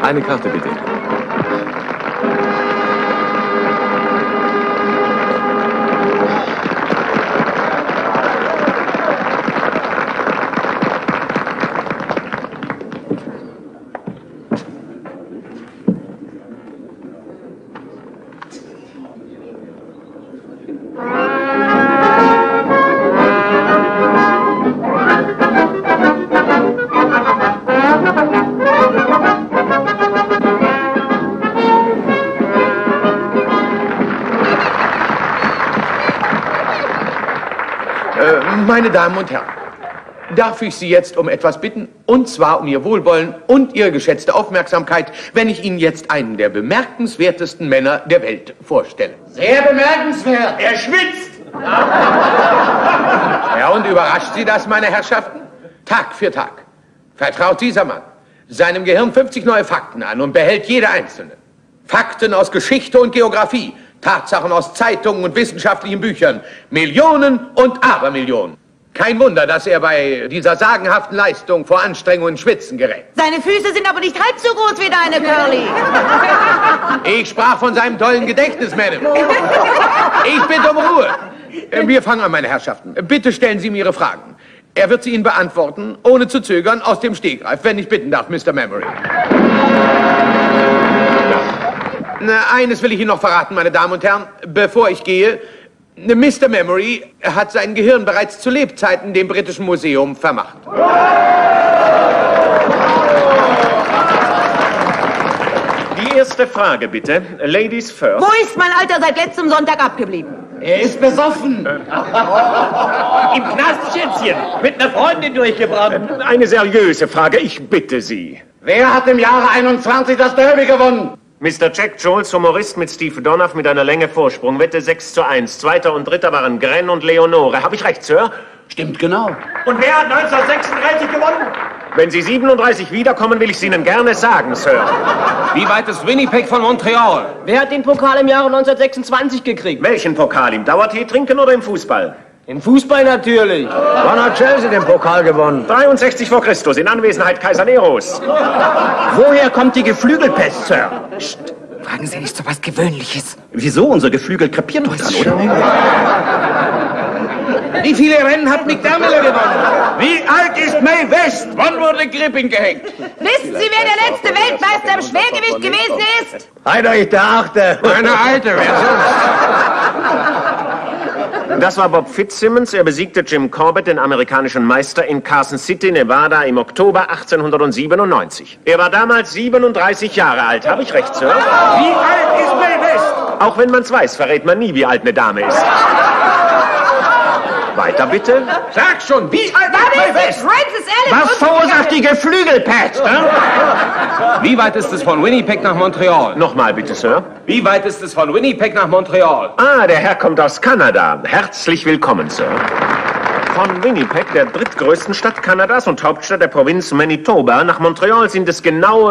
Eine Karte, bitte. Meine Damen und Herren, darf ich Sie jetzt um etwas bitten, und zwar um Ihr Wohlwollen und Ihre geschätzte Aufmerksamkeit, wenn ich Ihnen jetzt einen der bemerkenswertesten Männer der Welt vorstelle. Sehr bemerkenswert. Er schwitzt. Ja, und überrascht Sie das, meine Herrschaften? Tag für Tag vertraut dieser Mann seinem Gehirn 50 neue Fakten an und behält jede einzelne. Fakten aus Geschichte und Geografie, Tatsachen aus Zeitungen und wissenschaftlichen Büchern, Millionen und Abermillionen. Kein Wunder, dass er bei dieser sagenhaften Leistung vor Anstrengung ins Schwitzen gerät. Seine Füße sind aber nicht halb so groß wie deine, Curly. Ich sprach von seinem tollen Gedächtnis, Madame. Ich bitte um Ruhe. Wir fangen an, meine Herrschaften. Bitte stellen Sie mir Ihre Fragen. Er wird sie Ihnen beantworten, ohne zu zögern, aus dem Stegreif, wenn ich bitten darf, Mr. Memory. Na, eines will ich Ihnen noch verraten, meine Damen und Herren, bevor ich gehe. Mr. Memory hat sein Gehirn bereits zu Lebzeiten dem Britischen Museum vermacht. Die erste Frage, bitte. Ladies first. Wo ist mein Alter seit letztem Sonntag abgeblieben? Er ist besoffen. Im Knast, Schätzchen. Mit einer Freundin durchgebracht. Eine seriöse Frage, ich bitte Sie. Wer hat im Jahre 21 das Derby gewonnen? Mr. Jack Jules, Humorist mit Steve Donoff mit einer Länge Vorsprung. Wette 6:1. Zweiter und dritter waren Gren und Leonore. Habe ich recht, Sir? Stimmt genau. Und wer hat 1936 gewonnen? Wenn Sie 37 wiederkommen, will ich es Ihnen gerne sagen, Sir. Wie weit ist Winnipeg von Montreal? Wer hat den Pokal im Jahre 1926 gekriegt? Welchen Pokal? Im Dauertee trinken oder im Fußball? Im Fußball natürlich. Wann hat Chelsea den Pokal gewonnen? 63 vor Christus, in Anwesenheit Kaiser Neros. Woher kommt die Geflügelpest, Sir? Psst, fragen Sie nicht so was Gewöhnliches. Wieso? Unser Geflügel krepiert doch dran, oder? Wie viele Rennen hat Mick Dermiller gewonnen? Wie alt ist Mae West? Wann wurde Gripping gehängt? Wissen Sie, wer der letzte Weltmeister im Schwergewicht gewesen ist? Heinrich der Achte. Eine alte, wer sonst? Das war Bob Fitzsimmons. Er besiegte Jim Corbett, den amerikanischen Meister, in Carson City, Nevada, im Oktober 1897. Er war damals 37 Jahre alt. Habe ich recht, Sir? Wie alt ist Mae West? Auch wenn man's weiß, verrät man nie, wie alt eine Dame ist. Weiter bitte. Sag schon, wie alt Dann ist Mae ist West? es Francis Ellis. Was verursacht die Geflügelpest? Wie weit ist es von Winnipeg nach Montreal? Nochmal bitte, Sir. Wie weit ist es von Winnipeg nach Montreal? Ah, der Herr kommt aus Kanada. Herzlich willkommen, Sir. Von Winnipeg, der drittgrößten Stadt Kanadas und Hauptstadt der Provinz Manitoba, nach Montreal sind es genau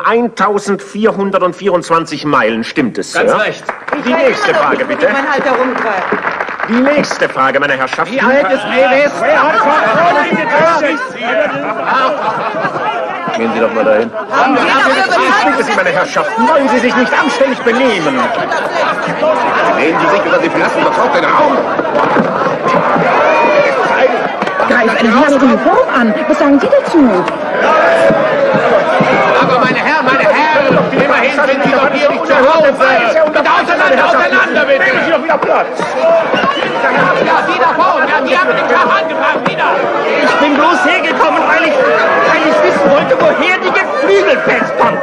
1424 Meilen. Stimmt es, Sir? Ganz recht. Die nächste Frage, bitte. Mein Alter rumtreibt. Die nächste Frage, meine Herrschaften. Wie alt ist Mae West? Gehen Sie doch mal dahin. Ich bitte Sie, meine Herrschaften, wollen Sie sich nicht anständig benehmen? Lehnen Sie sich über die Pilasten sofort in den Raum. Da ist eine herrliche Uniform an. Was sagen Sie dazu? Aber meine Herren, immerhin sind Sie doch hier nicht zu Hause. Bitte auseinander, bitte. Nehmen Sie doch wieder Platz. Ja, Sie da vorne, ja, die haben den Tag angefangen, wieder. Ich bin bloß hergekommen, weil ich wissen wollte, woher die Geflügelpest kommt.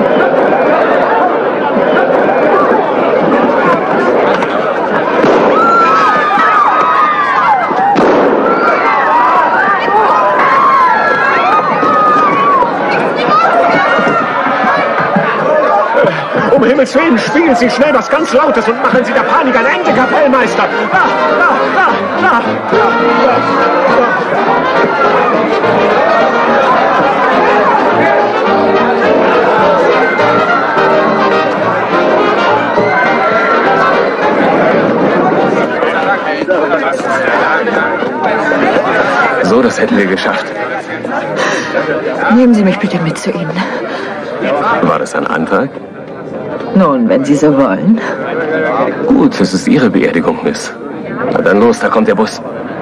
Um Himmels Willen, spielen Sie schnell was ganz Lautes und machen Sie der Panik ein Ende, Kapellmeister. So, das hätten wir geschafft. Nehmen Sie mich bitte mit zu Ihnen. War das ein Antrag? Nun, wenn Sie so wollen. Gut, es ist Ihre Beerdigung, Miss. Na dann los, da kommt der Bus.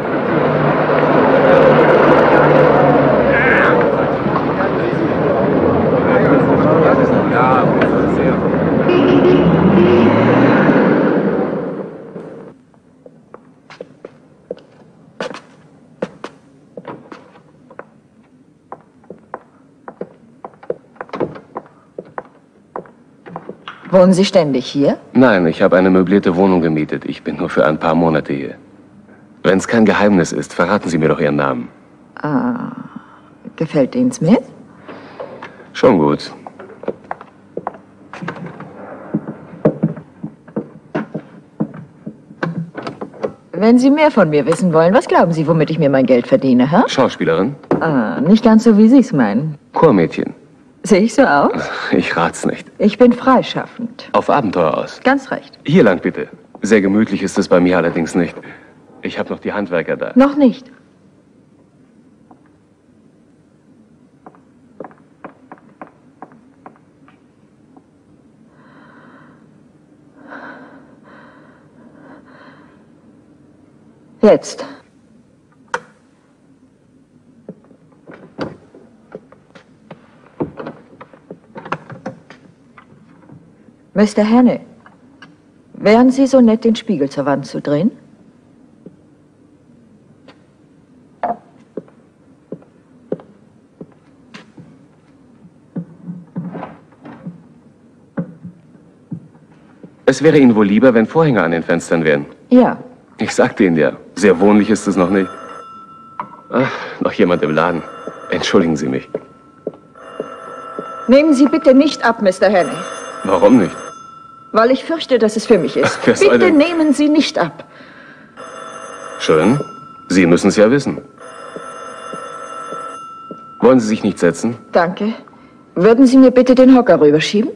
Wohnen Sie ständig hier? Nein, ich habe eine möblierte Wohnung gemietet. Ich bin nur für ein paar Monate hier. Wenn es kein Geheimnis ist, verraten Sie mir doch Ihren Namen. Ah, gefällt Ihnen Smith? Schon gut. Wenn Sie mehr von mir wissen wollen, was glauben Sie, womit ich mir mein Geld verdiene, hä? Schauspielerin? Ah, nicht ganz so, wie Sie es meinen. Chormädchen? Sehe ich so aus? Ich rat's nicht. Ich bin freischaffend. Auf Abenteuer aus. Ganz recht. Hier lang bitte. Sehr gemütlich ist es bei mir allerdings nicht. Ich habe noch die Handwerker da. Noch nicht. Jetzt. Mr. Hannay, wären Sie so nett, den Spiegel zur Wand zu drehen? Es wäre Ihnen wohl lieber, wenn Vorhänge an den Fenstern wären. Ja. Ich sagte Ihnen ja, sehr wohnlich ist es noch nicht. Ach, noch jemand im Laden. Entschuldigen Sie mich. Nehmen Sie bitte nicht ab, Mr. Hannay. Warum nicht? Weil ich fürchte, dass es für mich ist. Wer soll Bitte denn? nehmen Sie nicht ab. Schön. Sie müssen es ja wissen. Wollen Sie sich nicht setzen? Danke. Würden Sie mir bitte den Hocker rüberschieben?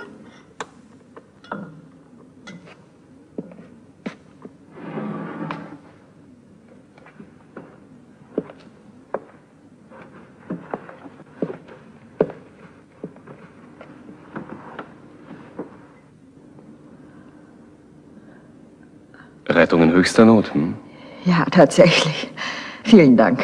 Rettung in höchster Not, hm? Ja, tatsächlich. Vielen Dank.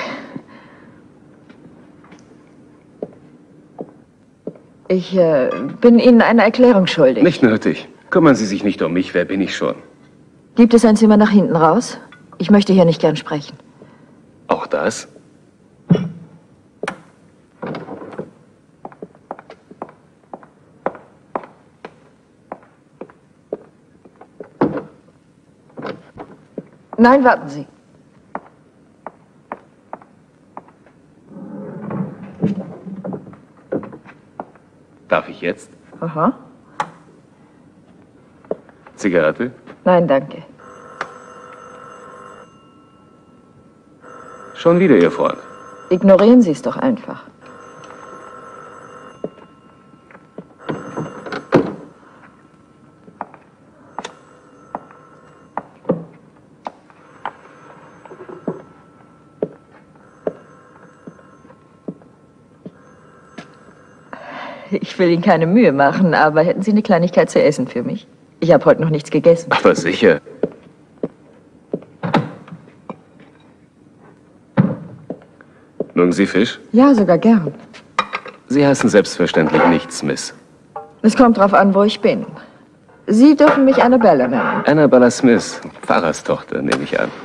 Ich bin Ihnen eine Erklärung schuldig. Nicht nötig. Kümmern Sie sich nicht um mich, wer bin ich schon? Gibt es ein Zimmer nach hinten raus? Ich möchte hier nicht gern sprechen. Auch das? Nein, warten Sie. Darf ich jetzt? Aha. Zigarette? Nein, danke. Schon wieder Ihr Freund. Ignorieren Sie es doch einfach. Ich will Ihnen keine Mühe machen, aber hätten Sie eine Kleinigkeit zu essen für mich? Ich habe heute noch nichts gegessen. Aber sicher. Mögen Sie Fisch? Ja, sogar gern. Sie heißen selbstverständlich nicht Smith. Es kommt drauf an, wo ich bin. Sie dürfen mich Annabella nennen. Annabella Smith, Pfarrerstochter, nehme ich an.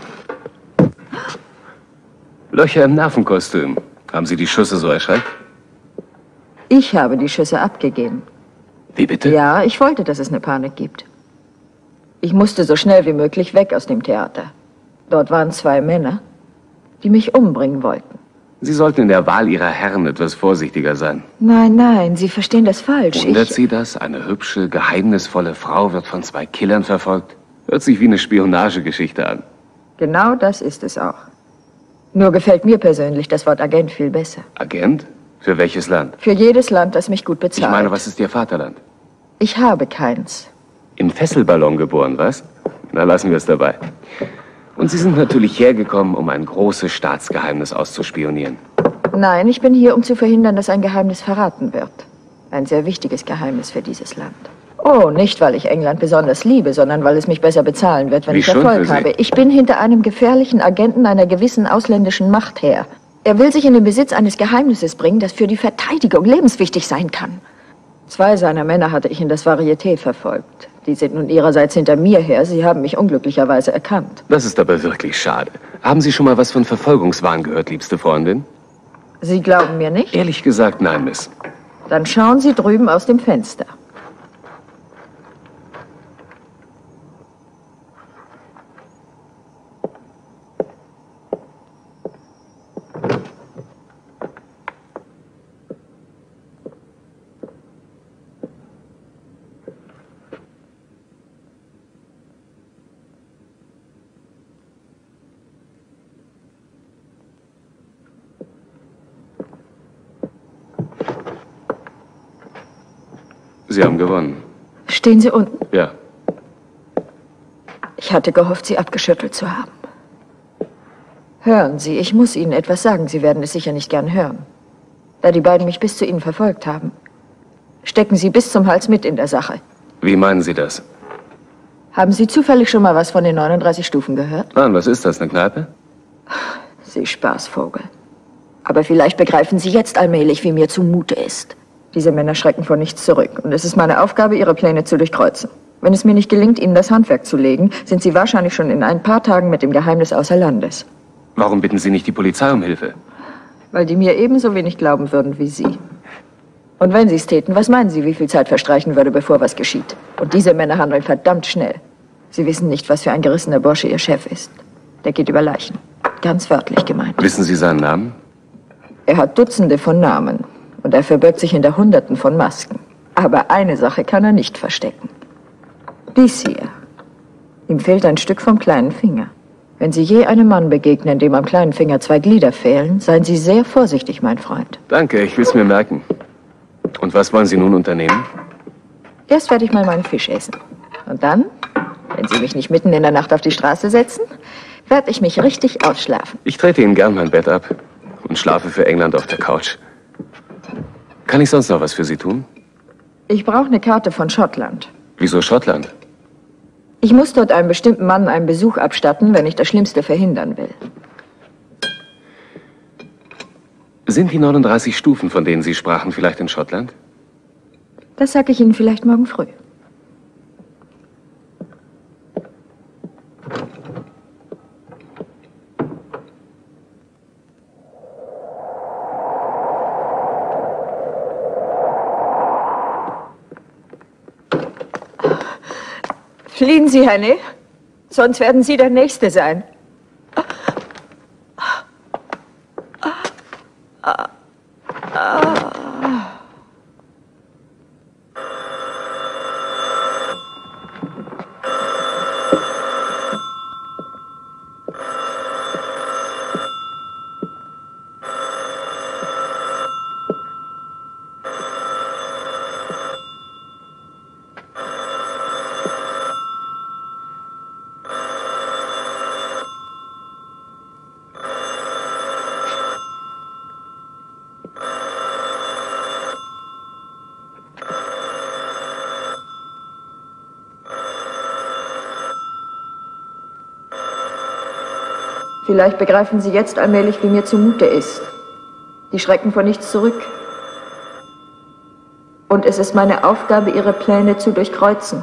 Löcher im Nervenkostüm. Haben Sie die Schüsse so erschreckt? Ich habe die Schüsse abgegeben. Wie bitte? Ja, ich wollte, dass es eine Panik gibt. Ich musste so schnell wie möglich weg aus dem Theater. Dort waren 2 Männer, die mich umbringen wollten. Sie sollten in der Wahl Ihrer Herren etwas vorsichtiger sein. Nein, nein, Sie verstehen das falsch. Wundert Sie das? Eine hübsche, geheimnisvolle Frau wird von 2 Killern verfolgt? Hört sich wie eine Spionagegeschichte an. Genau das ist es auch. Nur gefällt mir persönlich das Wort Agent viel besser. Agent? Für welches Land? Für jedes Land, das mich gut bezahlt. Ich meine, was ist Ihr Vaterland? Ich habe keins. Im Fesselballon geboren, was? Na, lassen wir es dabei. Und Sie sind natürlich hergekommen, um ein großes Staatsgeheimnis auszuspionieren. Nein, ich bin hier, um zu verhindern, dass ein Geheimnis verraten wird. Ein sehr wichtiges Geheimnis für dieses Land. Oh, nicht, weil ich England besonders liebe, sondern weil es mich besser bezahlen wird, wenn ich Erfolg habe. Ich bin hinter einem gefährlichen Agenten einer gewissen ausländischen Macht her. Er will sich in den Besitz eines Geheimnisses bringen, das für die Verteidigung lebenswichtig sein kann. 2 seiner Männer hatte ich in das Varieté verfolgt. Die sind nun ihrerseits hinter mir her. Sie haben mich unglücklicherweise erkannt. Das ist aber wirklich schade. Haben Sie schon mal was von Verfolgungswahn gehört, liebste Freundin? Sie glauben mir nicht? Ehrlich gesagt, nein, Miss. Dann schauen Sie drüben aus dem Fenster. Sie haben gewonnen. Stehen Sie unten? Ja. Ich hatte gehofft, Sie abgeschüttelt zu haben. Hören Sie, ich muss Ihnen etwas sagen. Sie werden es sicher nicht gern hören. Da die beiden mich bis zu Ihnen verfolgt haben, stecken Sie bis zum Hals mit in der Sache. Wie meinen Sie das? Haben Sie zufällig schon mal was von den 39 Stufen gehört? Nein, was ist das, eine Kneipe? Sie Spaßvogel. Aber vielleicht begreifen Sie jetzt allmählich, wie mir zumute ist. Diese Männer schrecken vor nichts zurück. Und es ist meine Aufgabe, ihre Pläne zu durchkreuzen. Wenn es mir nicht gelingt, ihnen das Handwerk zu legen, sind sie wahrscheinlich schon in ein paar Tagen mit dem Geheimnis außer Landes. Warum bitten Sie nicht die Polizei um Hilfe? Weil die mir ebenso wenig glauben würden wie Sie. Und wenn sie es täten, was meinen Sie, wie viel Zeit verstreichen würde, bevor was geschieht? Und diese Männer handeln verdammt schnell. Sie wissen nicht, was für ein gerissener Bursche ihr Chef ist. Der geht über Leichen. Ganz wörtlich gemeint. Wissen Sie seinen Namen? Er hat Dutzende von Namen. Und er verbirgt sich hinter Hunderten von Masken. Aber eine Sache kann er nicht verstecken. Dies hier. Ihm fehlt ein Stück vom kleinen Finger. Wenn Sie je einem Mann begegnen, dem am kleinen Finger 2 Glieder fehlen, seien Sie sehr vorsichtig, mein Freund. Danke, ich will es mir merken. Und was wollen Sie nun unternehmen? Erst werde ich mal meinen Fisch essen. Und dann, wenn Sie mich nicht mitten in der Nacht auf die Straße setzen, werde ich mich richtig ausschlafen. Ich trete Ihnen gern mein Bett ab und schlafe für England auf der Couch. Kann ich sonst noch was für Sie tun? Ich brauche eine Karte von Schottland. Wieso Schottland? Ich muss dort einem bestimmten Mann einen Besuch abstatten, wenn ich das Schlimmste verhindern will. Sind die 39 Stufen, von denen Sie sprachen, vielleicht in Schottland? Das sage ich Ihnen vielleicht morgen früh. Fliehen Sie, Henny, sonst werden Sie der Nächste sein. Vielleicht begreifen Sie jetzt allmählich, wie mir zumute ist. Die schrecken vor nichts zurück. Und es ist meine Aufgabe, ihre Pläne zu durchkreuzen.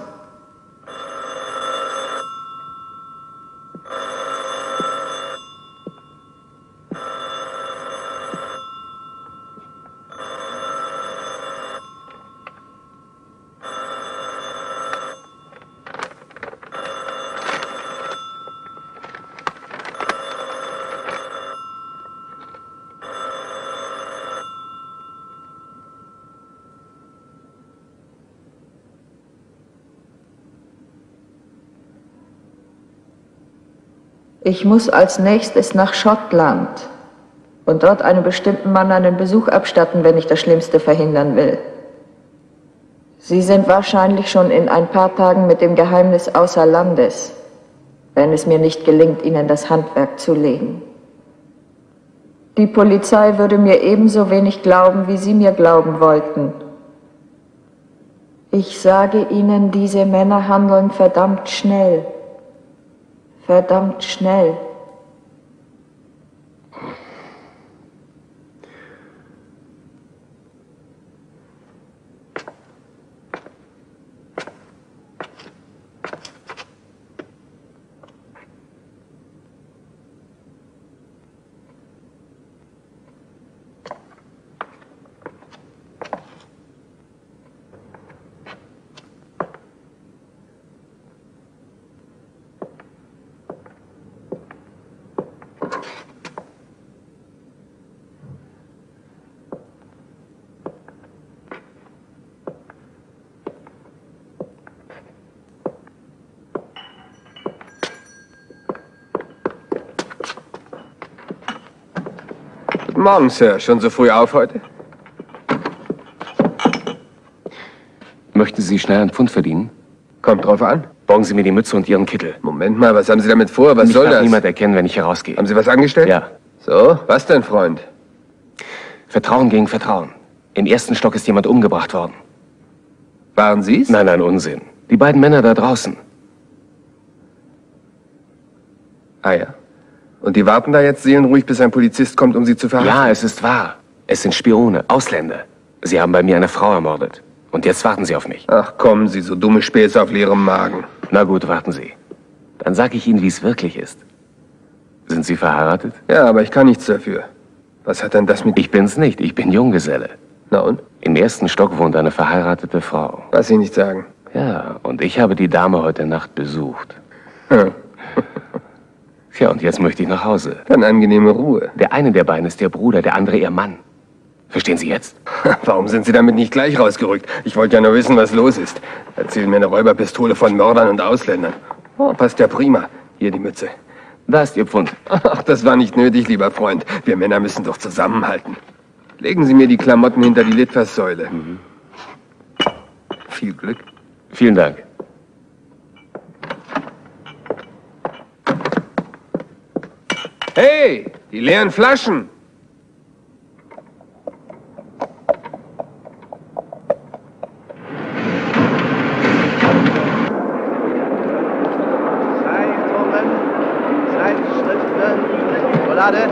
Ich muss als nächstes nach Schottland und dort einem bestimmten Mann einen Besuch abstatten, wenn ich das Schlimmste verhindern will. Sie sind wahrscheinlich schon in ein paar Tagen mit dem Geheimnis außer Landes, wenn es mir nicht gelingt, Ihnen das Handwerk zu legen. Die Polizei würde mir ebenso wenig glauben, wie Sie mir glauben wollten, Ich sage Ihnen, diese Männer handeln verdammt schnell. Verdammt schnell. Guten Morgen, Sir. Schon so früh auf heute? Möchten Sie schnell einen Pfund verdienen? Kommt drauf an. Borgen Sie mir die Mütze und Ihren Kittel. Moment mal, was haben Sie damit vor? Was soll das? Mich darf niemand erkennen, wenn ich hier rausgehe. Haben Sie was angestellt? Ja. So, was denn, Freund? Vertrauen gegen Vertrauen. Im ersten Stock ist jemand umgebracht worden. Waren Sie's? Nein, nein, Unsinn. Die beiden Männer da draußen. Ah ja. Und die warten da jetzt seelenruhig, bis ein Polizist kommt, um sie zu verhaften? Ja, es ist wahr. Es sind Spione, Ausländer. Sie haben bei mir eine Frau ermordet. Und jetzt warten Sie auf mich. Ach, kommen Sie, so dumme Späße auf leerem Magen. Na gut, warten Sie. Dann sage ich Ihnen, wie es wirklich ist. Sind Sie verheiratet? Ja, aber ich kann nichts dafür. Was hat denn das mit... Ich bin's nicht. Ich bin Junggeselle. Na und? Im ersten Stock wohnt eine verheiratete Frau. Was Sie nicht sagen. Ja, und ich habe die Dame heute Nacht besucht. Hm. Tja, und jetzt möchte ich nach Hause. Dann angenehme Ruhe. Der eine der beiden ist Ihr Bruder, der andere Ihr Mann. Verstehen Sie jetzt? Warum sind Sie damit nicht gleich rausgerückt? Ich wollte ja nur wissen, was los ist. Erzählen mir eine Räuberpistole von Mördern und Ausländern. Oh, passt ja prima. Hier die Mütze. Da ist Ihr Pfund. Ach, das war nicht nötig, lieber Freund. Wir Männer müssen doch zusammenhalten. Legen Sie mir die Klamotten hinter die Litfaßsäule. Mhm. Viel Glück. Vielen Dank. Hey, die leeren Flaschen. Zeitungen, Zeitschriften, Schokolade.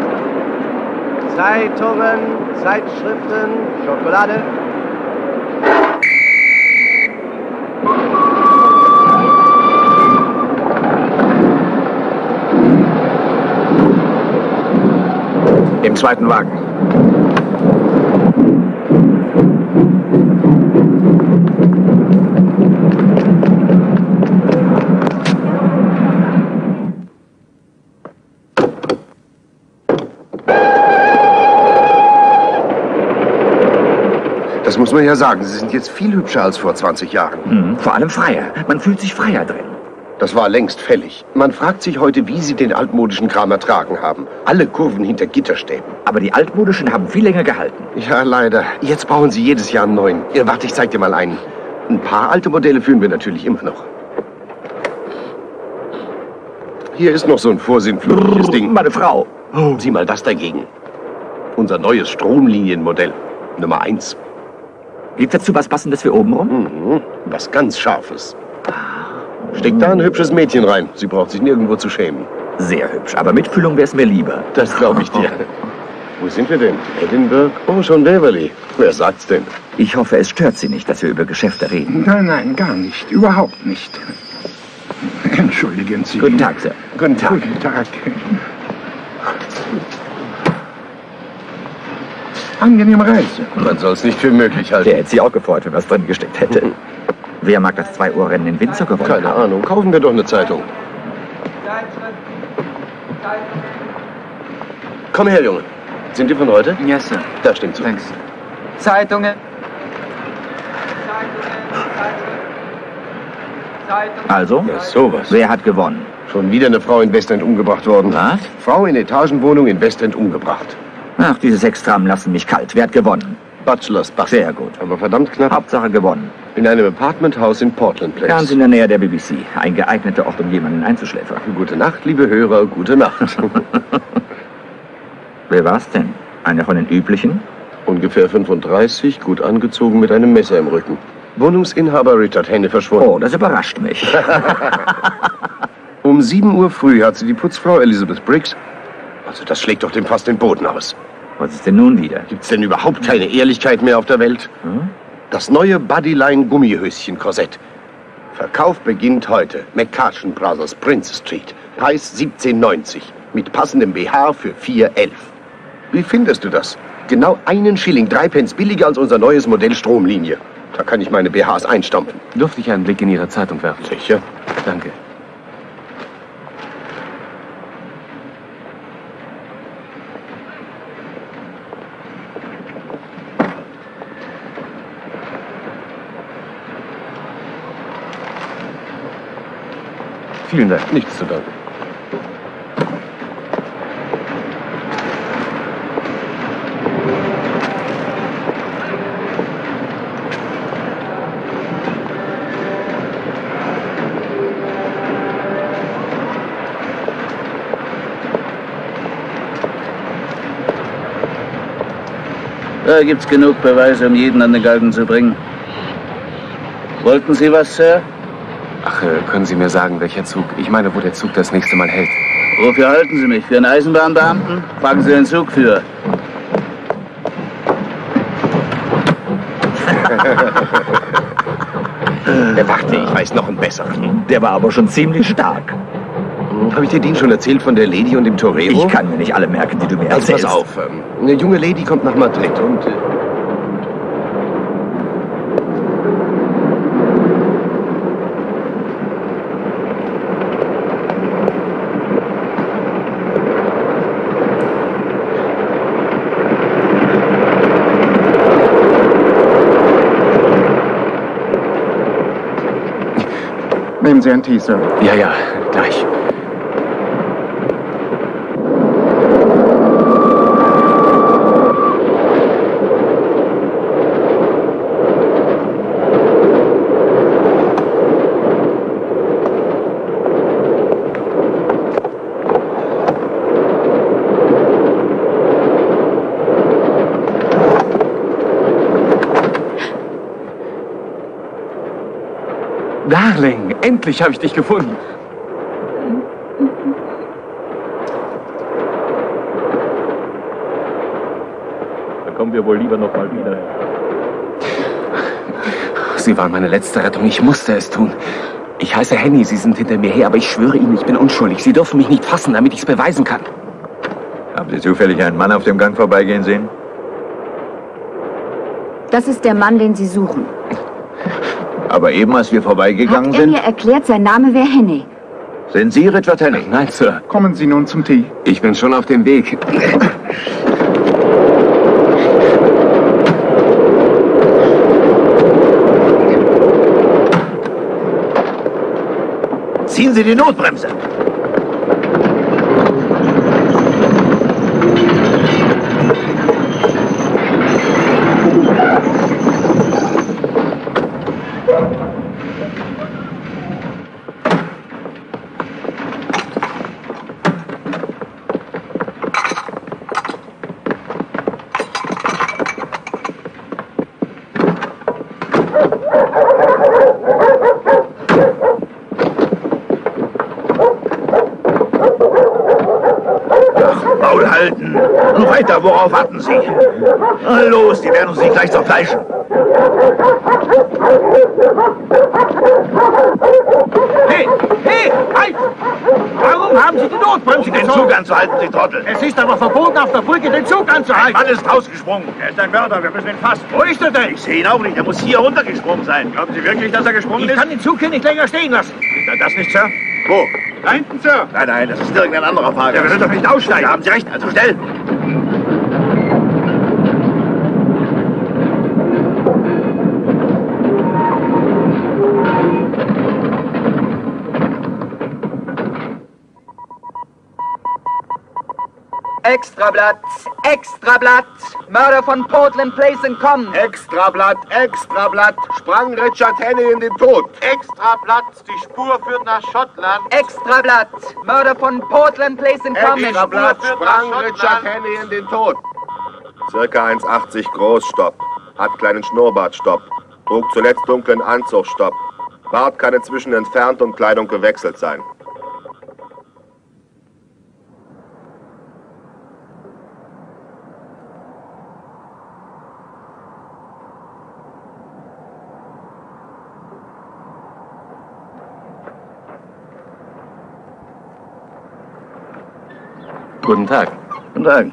Zeitungen, Zeitschriften, Schokolade. Im zweiten Wagen. Das muss man ja sagen. Sie sind jetzt viel hübscher als vor 20 Jahren. Vor allem freier. Man fühlt sich freier drin. Das war längst fällig. Man fragt sich heute, wie Sie den altmodischen Kram ertragen haben. Alle Kurven hinter Gitterstäben. Aber die altmodischen haben viel länger gehalten. Ja, leider. Jetzt brauchen Sie jedes Jahr einen neuen. Ja, warte, ich zeig dir mal einen. Ein paar alte Modelle führen wir natürlich immer noch. Hier ist noch so ein vorsinnflutliches Ding. Meine Frau. Oh, sieh mal das dagegen. Unser neues Stromlinienmodell. Nummer 1. Gibt dazu was Passendes für obenrum? Mhm. Was ganz Scharfes. Steckt da ein hübsches Mädchen rein. Sie braucht sich nirgendwo zu schämen. Sehr hübsch, aber Mitfühlung wäre es mir lieber. Das glaube ich dir. Wo sind wir denn? Edinburgh? Oh, schon Waverly. Wer sagt's denn? Ich hoffe, es stört Sie nicht, dass wir über Geschäfte reden. Nein, nein, gar nicht. Überhaupt nicht. Entschuldigen Sie. Guten Tag, Sir. Guten Tag. Guten Tag. Angenehme Reise. Man soll es nicht für möglich halten. Der hätte sich auch gefreut, wenn was drin gesteckt hätte. Wer mag das 2-Uhr-Rennen in Windsor gewonnen haben? Keine Ahnung. Kaufen wir doch eine Zeitung. Komm her, Junge. Sind die von heute? Yes, Sir. Da stimmt so. Thanks. Zeitungen. Also? Ja, sowas. Wer hat gewonnen? Schon wieder eine Frau in Westend umgebracht worden. Was? Frau in Etagenwohnung in Westend umgebracht. Ach, diese Sextramen lassen mich kalt. Wer hat gewonnen? Bachelors Bach. Sehr gut. Aber verdammt knapp. Hauptsache gewonnen. In einem Apartmenthaus in Portland Place. Ganz in der Nähe der BBC. Ein geeigneter Ort, um jemanden einzuschläfern. Gute Nacht, liebe Hörer, gute Nacht. Wer war's denn? Einer von den üblichen? Ungefähr 35, gut angezogen mit einem Messer im Rücken. Wohnungsinhaber Richard Henne verschwunden. Oh, das überrascht mich. Um 7 Uhr früh hat sie die Putzfrau Elizabeth Briggs. Also das schlägt doch dem fast den Boden aus. Was ist denn nun wieder? Gibt's denn überhaupt keine Ehrlichkeit mehr auf der Welt? Das neue Bodyline Gummihöschen-Korsett. Verkauf beginnt heute. McCartan Brothers, Prince Street. Preis 17,90. Mit passendem BH für 4,11. Wie findest du das? Genau 1 Schilling, 3 Pence billiger als unser neues Modell Stromlinie. Da kann ich meine BHs einstampfen. Durfte ich einen Blick in Ihre Zeitung werfen? Sicher. Danke. Vielen Dank. Nichts zu danken. Da gibt's genug Beweise, um jeden an den Galgen zu bringen. Wollten Sie was, Sir? Ach, können Sie mir sagen, welcher Zug? Ich meine, wo der Zug das nächste Mal hält. Wofür halten Sie mich? Für einen Eisenbahnbeamten? Fragen Sie den Zugführer. Warte, ich weiß noch einen besseren. Der war aber schon ziemlich stark. Habe ich dir den schon erzählt von der Lady und dem Torero? Ich kann mir nicht alle merken, die du mir Also erzählst. pass auf, eine junge Lady kommt nach Madrid und... Nehmen Sie einen Tee, Sir. Ja, ja, gleich. Darling, endlich habe ich dich gefunden. Da kommen wir wohl lieber noch mal wieder. Sie waren meine letzte Rettung. Ich musste es tun. Ich heiße Henny, Sie sind hinter mir her, aber ich schwöre Ihnen, ich bin unschuldig. Sie dürfen mich nicht fassen, damit ich es beweisen kann. Haben Sie zufällig einen Mann auf dem Gang vorbeigehen sehen? Das ist der Mann, den Sie suchen. Aber eben, als wir vorbeigegangen Hat er mir erklärt, sein Name wäre Henne. Sind Sie Richard Henne? Nein, Sir. Kommen Sie nun zum Tee. Ich bin schon auf dem Weg. Ziehen Sie die Notbremse! Maul halten! Nun weiter, worauf warten Sie? Na los, die werden uns nicht gleich zerfleischen. Hey, hey, halt! Warum haben Sie die Notbremse Den Zug anzuhalten, Sie Trottel! Es ist aber verboten, auf der Brücke den Zug anzuhalten. Ein Mann ist rausgesprungen. Er ist ein Mörder, wir müssen ihn fassen. Wo ist er denn? Ich sehe ihn auch nicht, er muss hier runtergesprungen sein. Glauben Sie wirklich, dass er gesprungen ist? Ich kann den Zug hier nicht länger stehen lassen. Das nicht, Sir? Wo? Da hinten, Sir. Nein, nein, das ist irgendein anderer Fahrer. Der will doch nicht aussteigen. Da haben Sie recht, also schnell! Extrablatt, Extrablatt, Mörder von Portland Place entkommen. Extrablatt, Extrablatt, sprang Richard Henne in den Tod. Extrablatt, die Spur führt nach Schottland. Extrablatt, Mörder von Portland Place entkommen. Extrablatt, sprang Richard Henne in den Tod. Circa 1,80 groß, Stopp. Hat kleinen Schnurrbart, Stopp. Trug zuletzt dunklen Anzugstopp. Bart kann inzwischen entfernt und Kleidung gewechselt sein. Guten Tag. Guten Tag.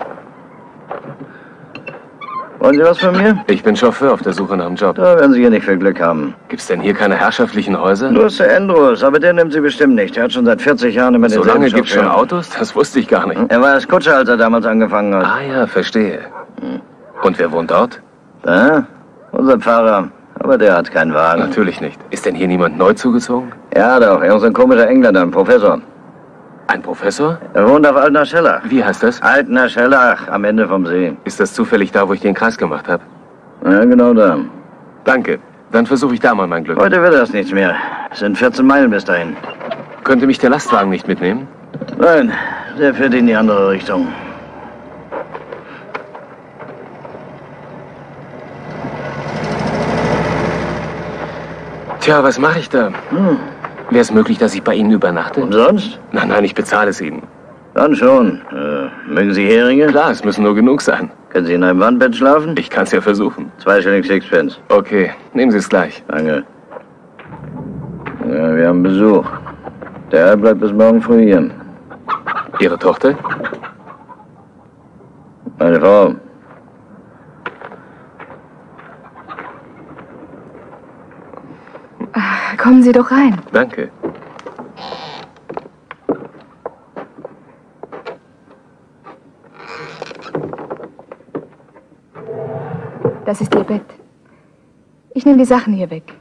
Wollen Sie was von mir? Ich bin Chauffeur auf der Suche nach einem Job. Da werden Sie hier nicht viel Glück haben. Gibt's denn hier keine herrschaftlichen Häuser? Nur Sir Andrews, aber der nimmt Sie bestimmt nicht. Er hat schon seit 40 Jahren immer den So lange gibt's schon Autos? Das wusste ich gar nicht. Er war als Kutscher, als er damals angefangen hat. Ah ja, verstehe. Und wer wohnt dort? Da? Unser Pfarrer. Aber der hat keinen Wagen. Natürlich nicht. Ist denn hier niemand neu zugezogen? Ja, doch. Er ist ein komischer Engländer, ein Professor. Ein Professor? Er wohnt auf Altner Schellach. Wie heißt das? Altner Schellach, am Ende vom See. Ist das zufällig da, wo ich den Kreis gemacht habe? Ja, genau da. Danke. Dann versuche ich da mal mein Glück. Heute wird das nichts mehr. Es sind 14 Meilen bis dahin. Könnte mich der Lastwagen nicht mitnehmen? Nein, der fährt in die andere Richtung. Tja, was mache ich da? Wäre es möglich, dass ich bei Ihnen übernachte? Und sonst? Nein, ich bezahle es Ihnen. Dann schon. Mögen Sie Heringe? Klar, es müssen nur genug sein. Können Sie in einem Wandbett schlafen? Ich kann es ja versuchen. 2 Schilling Sixpence. Okay, nehmen Sie es gleich. Danke. Ja, wir haben Besuch. Der Herr bleibt bis morgen früh hier. Ihre Tochter? Meine Frau. Kommen Sie doch rein. Danke. Das ist Ihr Bett. Ich nehme die Sachen hier weg.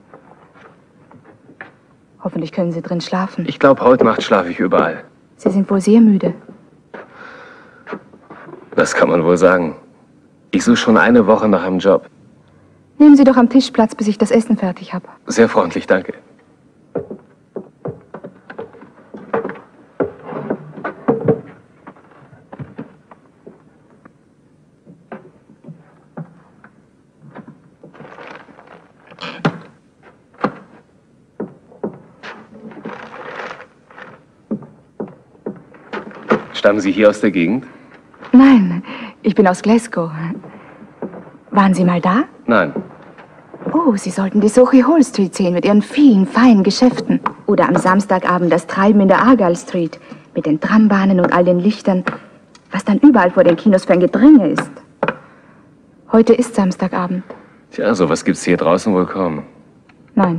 Hoffentlich können Sie drin schlafen. Ich glaube, heute Nacht schlafe ich überall. Sie sind wohl sehr müde. Das kann man wohl sagen. Ich suche schon eine Woche nach einem Job. Nehmen Sie doch am Tisch Platz, bis ich das Essen fertig habe. Sehr freundlich, danke. Stammen Sie hier aus der Gegend? Nein, ich bin aus Glasgow. Waren Sie mal da? Nein. Oh, Sie sollten die Soho Hall Street sehen mit ihren vielen, feinen Geschäften. Oder am Samstagabend das Treiben in der Argyle Street mit den Trambahnen und all den Lichtern, was dann überall vor den Kinos für ein Gedränge ist. Heute ist Samstagabend. Tja, sowas gibt's hier draußen wohl kaum. Nein.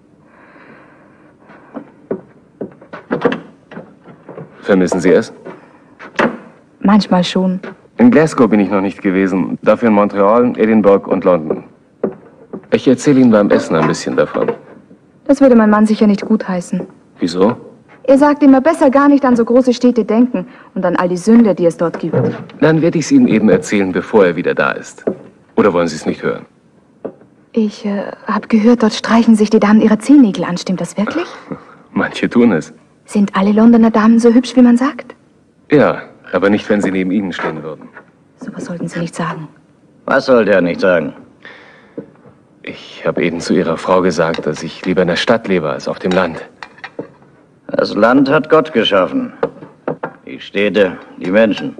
Vermissen Sie es? Manchmal schon. In Glasgow bin ich noch nicht gewesen. Dafür in Montreal, Edinburgh und London. Ich erzähle Ihnen beim Essen ein bisschen davon. Das würde mein Mann sicher nicht gutheißen. Wieso? Er sagt immer, besser gar nicht an so große Städte denken und an all die Sünde, die es dort gibt. Dann werde ich es Ihnen eben erzählen, bevor er wieder da ist. Oder wollen Sie es nicht hören? Ich habe gehört, dort streichen sich die Damen ihre Zehennägel an. Stimmt das wirklich? Manche tun es. Sind alle Londoner Damen so hübsch, wie man sagt? Ja, aber nicht, wenn sie neben Ihnen stehen würden. So was sollten Sie nicht sagen. Was sollte er nicht sagen? Ich habe eben zu Ihrer Frau gesagt, dass ich lieber in der Stadt lebe als auf dem Land. Das Land hat Gott geschaffen. Die Städte, die Menschen.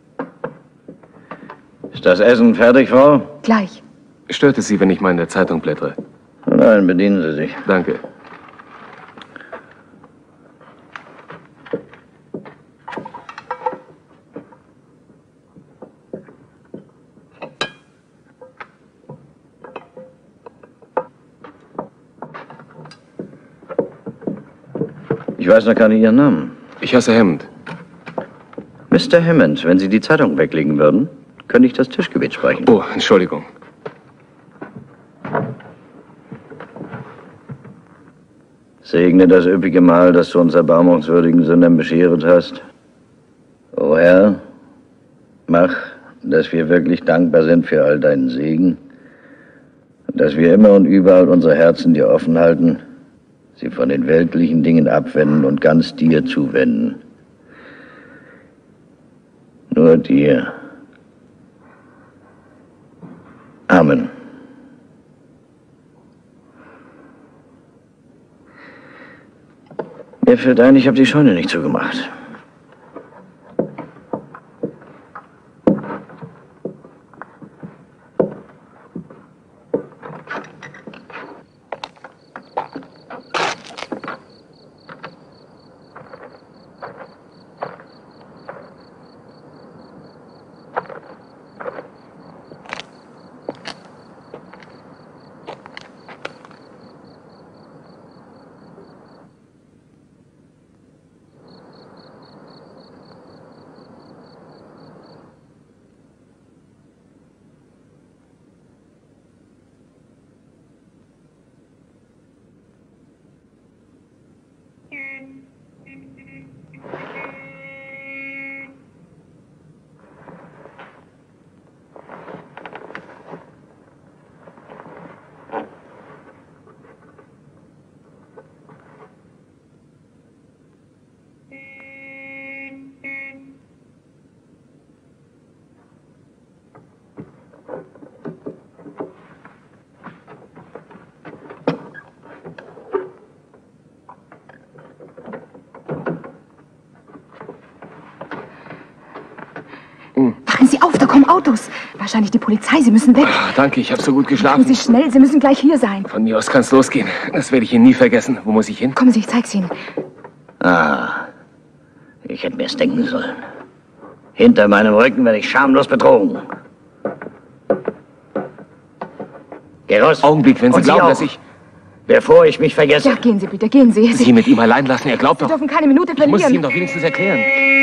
Ist das Essen fertig, Frau? Gleich. Stört es Sie, wenn ich mal in der Zeitung blättere? Nein, bedienen Sie sich. Danke. Ich weiß noch gar nicht Ihren Namen. Ich heiße Hammond. Mr. Hammond, wenn Sie die Zeitung weglegen würden, könnte ich das Tischgebet sprechen. Oh, Entschuldigung. Segne das üppige Mahl, das du uns erbarmungswürdigen Sündern bescheret hast. O Herr, mach, dass wir wirklich dankbar sind für all deinen Segen und dass wir immer und überall unsere Herzen dir offen halten, sie von den weltlichen Dingen abwenden und ganz dir zuwenden. Nur dir. Amen. Mir fällt ein, ich habe die Scheune nicht zugemacht. Wachen Sie auf, da kommen Autos. Wahrscheinlich die Polizei, Sie müssen weg. Ach, danke, ich habe so gut geschlafen. Machen Sie schnell, Sie müssen gleich hier sein. Von mir aus kann's losgehen. Das werde ich Ihnen nie vergessen. Wo muss ich hin? Kommen Sie, ich zeig's Ihnen. Ah, ich hätte mir's denken sollen. Hinter meinem Rücken werde ich schamlos betrogen. Geh raus. Augenblick, wenn Sie glauben, dass ich... Bevor ich mich vergesse. Ja, gehen Sie bitte, gehen Sie. Sie mit ihm allein lassen, er glaubt Sie doch... dürfen keine Minute verlieren. Ich muss es ihm doch wenigstens erklären.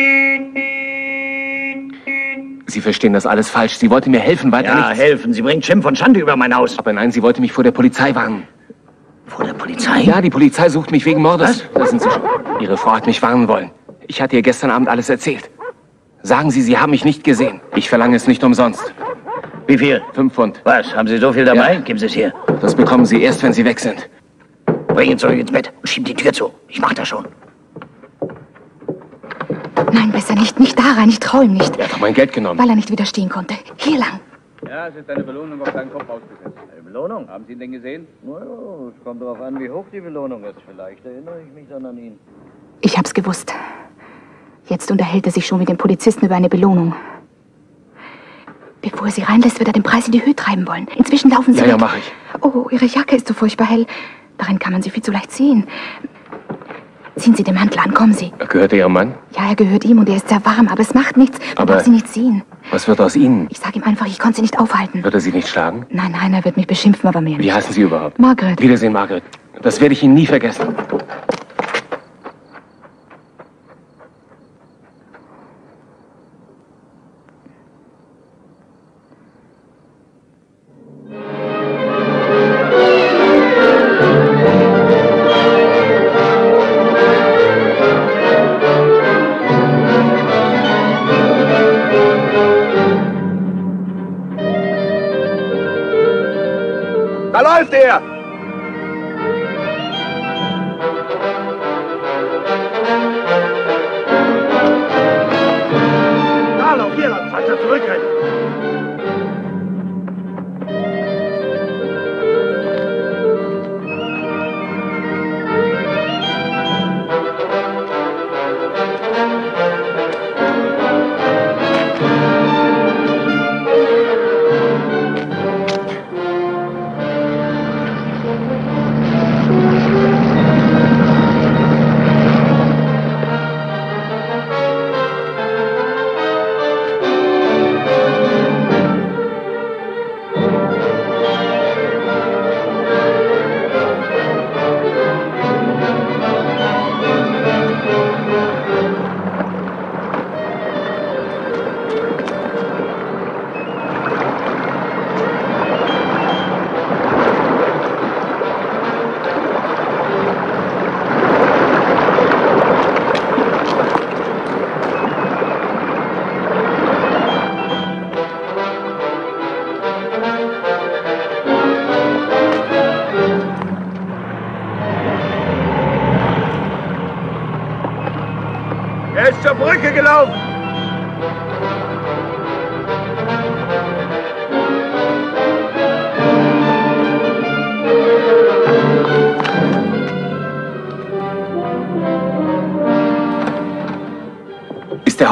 Sie verstehen das alles falsch. Sie wollte mir helfen, weiter nichts. Ja, helfen. Sie bringt Schimpf und Schande über mein Haus. Aber nein, sie wollte mich vor der Polizei warnen. Vor der Polizei? Ja, die Polizei sucht mich wegen Mordes. Was? Da sind Sie schon. Ihre Frau hat mich warnen wollen. Ich hatte ihr gestern Abend alles erzählt. Sagen Sie, Sie haben mich nicht gesehen. Ich verlange es nicht umsonst. Wie viel? 5 Pfund. Was? Haben Sie so viel dabei? Ja. Geben Sie es hier. Das bekommen Sie erst, wenn Sie weg sind. Bring ihn zurück ins Bett und schieb die Tür zu. Ich mach das schon. Nein, besser nicht. Nicht da rein. Ich traue ihm nicht. Er hat doch mein Geld genommen. Weil er nicht widerstehen konnte. Hier lang. Ja, es ist eine Belohnung auf seinen Kopf ausgesetzt. Eine Belohnung? Haben Sie ihn denn gesehen? Naja, es kommt darauf an, wie hoch die Belohnung ist. Vielleicht erinnere ich mich dann an ihn. Ich hab's gewusst. Jetzt unterhält er sich schon mit den Polizisten über eine Belohnung. Bevor er sie reinlässt, wird er den Preis in die Höhe treiben wollen. Inzwischen laufen sie weg. Ja, mach ich. Oh, Ihre Jacke ist so furchtbar hell. Darin kann man sie viel zu leicht sehen. Ziehen Sie den Mantel an, kommen Sie. Gehört er Ihrem Mann? Ja, er gehört ihm und er ist sehr warm, aber es macht nichts. Man Aber darf sie nicht sehen. Was wird aus Ihnen? Ich sag ihm einfach, ich konnte sie nicht aufhalten. Wird er Sie nicht schlagen? Nein, nein, er wird mich beschimpfen, aber mehr nicht. Wie heißen Sie überhaupt? Margaret. Wiedersehen, Margaret. Das werde ich Ihnen nie vergessen. Da läuft er! Da, lauf hier lang, falls er zurückrennt. Er ist zur Brücke gelaufen.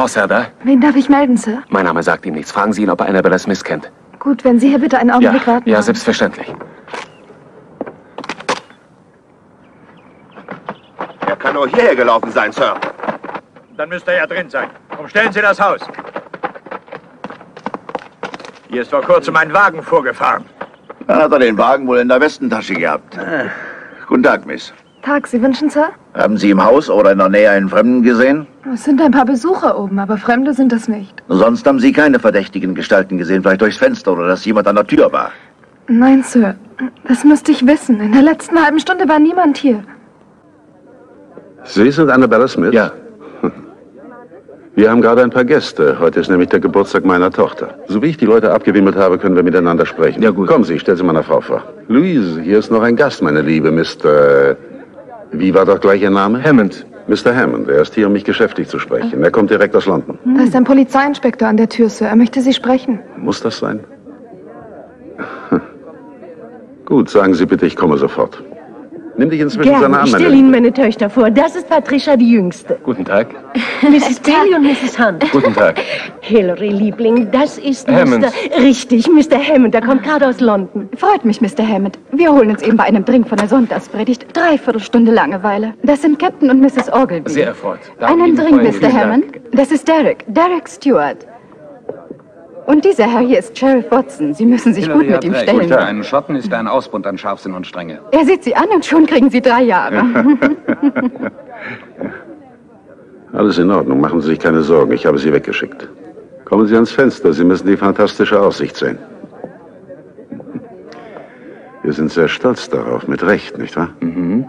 Hausherr da? Wen darf ich melden, Sir? Mein Name sagt ihm nichts. Fragen Sie ihn, ob er Annabella Smith kennt. Gut, wenn Sie hier bitte einen Augenblick warten. Ja, selbstverständlich. Er kann nur hierher gelaufen sein, Sir. Dann müsste er ja drin sein. Umstellen Sie das Haus. Hier ist vor kurzem ein Wagen vorgefahren. Dann hat er den Wagen wohl in der Westentasche gehabt. Guten Tag, Miss. Tag, Sie wünschen, Sir? Haben Sie im Haus oder in der Nähe einen Fremden gesehen? Es sind ein paar Besucher oben, aber Fremde sind das nicht. Sonst haben Sie keine verdächtigen Gestalten gesehen, vielleicht durchs Fenster oder dass jemand an der Tür war. Nein, Sir. Das müsste ich wissen. In der letzten halben Stunde war niemand hier. Sie sind Annabella Smith? Ja. Wir haben gerade ein paar Gäste. Heute ist nämlich der Geburtstag meiner Tochter. So wie ich die Leute abgewimmelt habe, können wir miteinander sprechen. Ja, gut. Kommen Sie, stellen Sie meiner Frau vor. Louise, hier ist noch ein Gast, meine Liebe, Mr. Wie war doch gleich Ihr Name? Hammond. Mr. Hammond, er ist hier, um mich geschäftig zu sprechen. Er kommt direkt aus London. Da ist ein Polizeiinspektor an der Tür, Sir. Er möchte Sie sprechen. Muss das sein? Gut, sagen Sie bitte, ich komme sofort. Nimm dich inzwischen seine Arme. Ich stelle Ihnen meine Töchter vor. Das ist Patricia, die Jüngste. Guten Tag. Mrs. Bailey und Mrs. Hunt. Guten Tag. Hillary, Liebling, das ist Hammond. Richtig, Mr. Hammond. Der kommt gerade aus London. Freut mich, Mr. Hammond. Wir holen uns eben bei einem Drink von der Sonntagspredigt. 3/4 Stunde Langeweile. Das sind Captain und Mrs. Ogilvy. Sehr erfreut. Einen Drink, Mr. Hammond. Das ist Derek. Derek Stewart. Und dieser Herr hier ist Sheriff Watson. Sie müssen sich gut mit ihm stellen. Ein Schotten ist ein Ausbund an Scharfsinn und Strenge. Er sieht Sie an und schon kriegen Sie 3 Jahre. Alles in Ordnung, machen Sie sich keine Sorgen. Ich habe Sie weggeschickt. Kommen Sie ans Fenster. Sie müssen die fantastische Aussicht sehen. Wir sind sehr stolz darauf, mit Recht, nicht wahr? Mhm.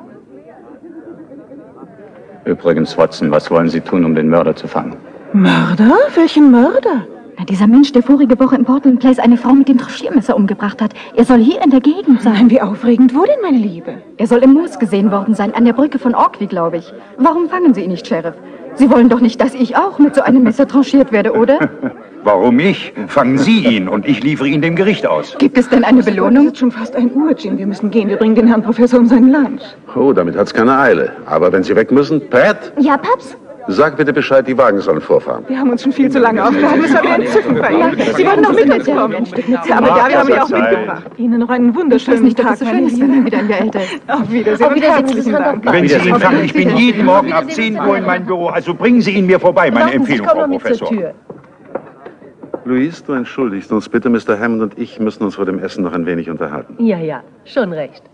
Übrigens, Watson, was wollen Sie tun, um den Mörder zu fangen? Mörder? Welchen Mörder? Na, dieser Mensch, der vorige Woche in Portland Place eine Frau mit dem Tranchiermesser umgebracht hat. Er soll hier in der Gegend sein. Nein, wie aufregend. Wo denn, meine Liebe? Er soll im Moos gesehen worden sein, an der Brücke von Orkney, glaube ich. Warum fangen Sie ihn nicht, Sheriff? Sie wollen doch nicht, dass ich auch mit so einem Messer tranchiert werde, oder? Warum ich? Fangen Sie ihn und ich liefere ihn dem Gericht aus. Gibt es denn eine Belohnung? Es ist schon fast 1 Uhr, Jim. Wir müssen gehen. Wir bringen den Herrn Professor um seinen Lunch. Oh, damit hat's keine Eile. Aber wenn Sie weg müssen, Pat? Ja, Paps? Sag bitte Bescheid, die Wagen sollen vorfahren. Wir haben uns schon viel zu lange aufgehalten. Es war mir entzückend bei Ihnen. Sie wollten noch mit uns kommen. Aber ja, wir haben Sie auch mitgebracht. Ihnen noch einen wunderschönen Tag, so schön ist, wenn man wieder ein Jahr älter ist. Auf Wiedersehen und herzlichen Dank. Wenn Sie ihn fangen, ich bin jeden Morgen ab 10 Uhr in mein Büro. Also bringen Sie ihn mir vorbei, meine Empfehlung, Frau Professor. Louise, du entschuldigst uns bitte. Mr. Hammond und ich müssen uns vor dem Essen noch ein wenig unterhalten. Ja, ja, schon recht.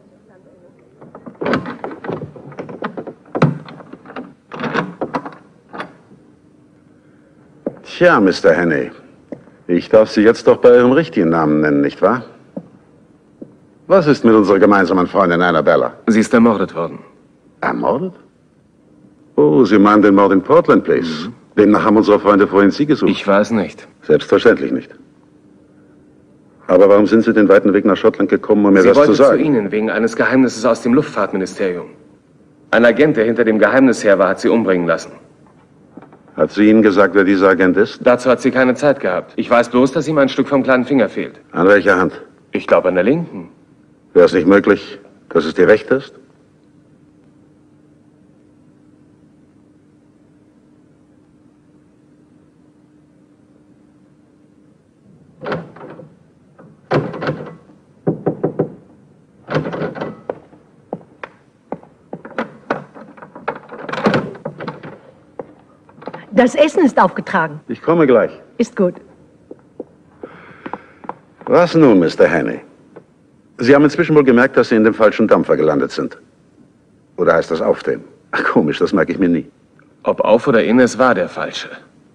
Tja, Mr. Henney, ich darf Sie jetzt doch bei Ihrem richtigen Namen nennen, nicht wahr? Was ist mit unserer gemeinsamen Freundin Annabella? Sie ist ermordet worden. Ermordet? Oh, Sie meinen den Mord in Portland Place. Demnach haben unsere Freunde vorhin Sie gesucht. Ich weiß nicht. Selbstverständlich nicht. Aber warum sind Sie den weiten Weg nach Schottland gekommen, um mir das zu sagen? Sie wollte zu Ihnen wegen eines Geheimnisses aus dem Luftfahrtministerium. Ein Agent, der hinter dem Geheimnis her war, hat sie umbringen lassen. Hat sie Ihnen gesagt, wer dieser Agent ist? Dazu hat sie keine Zeit gehabt. Ich weiß bloß, dass ihm ein Stück vom kleinen Finger fehlt. An welcher Hand? Ich glaube an der linken. Wäre es nicht möglich, dass es die rechte ist? Das Essen ist aufgetragen. Ich komme gleich. Ist gut. Was nun, Mr. Henney? Sie haben inzwischen wohl gemerkt, dass Sie in dem falschen Dampfer gelandet sind. Oder heißt das aufdrehen? Ach, komisch, das merke ich mir nie. Ob auf oder in, es war der falsche.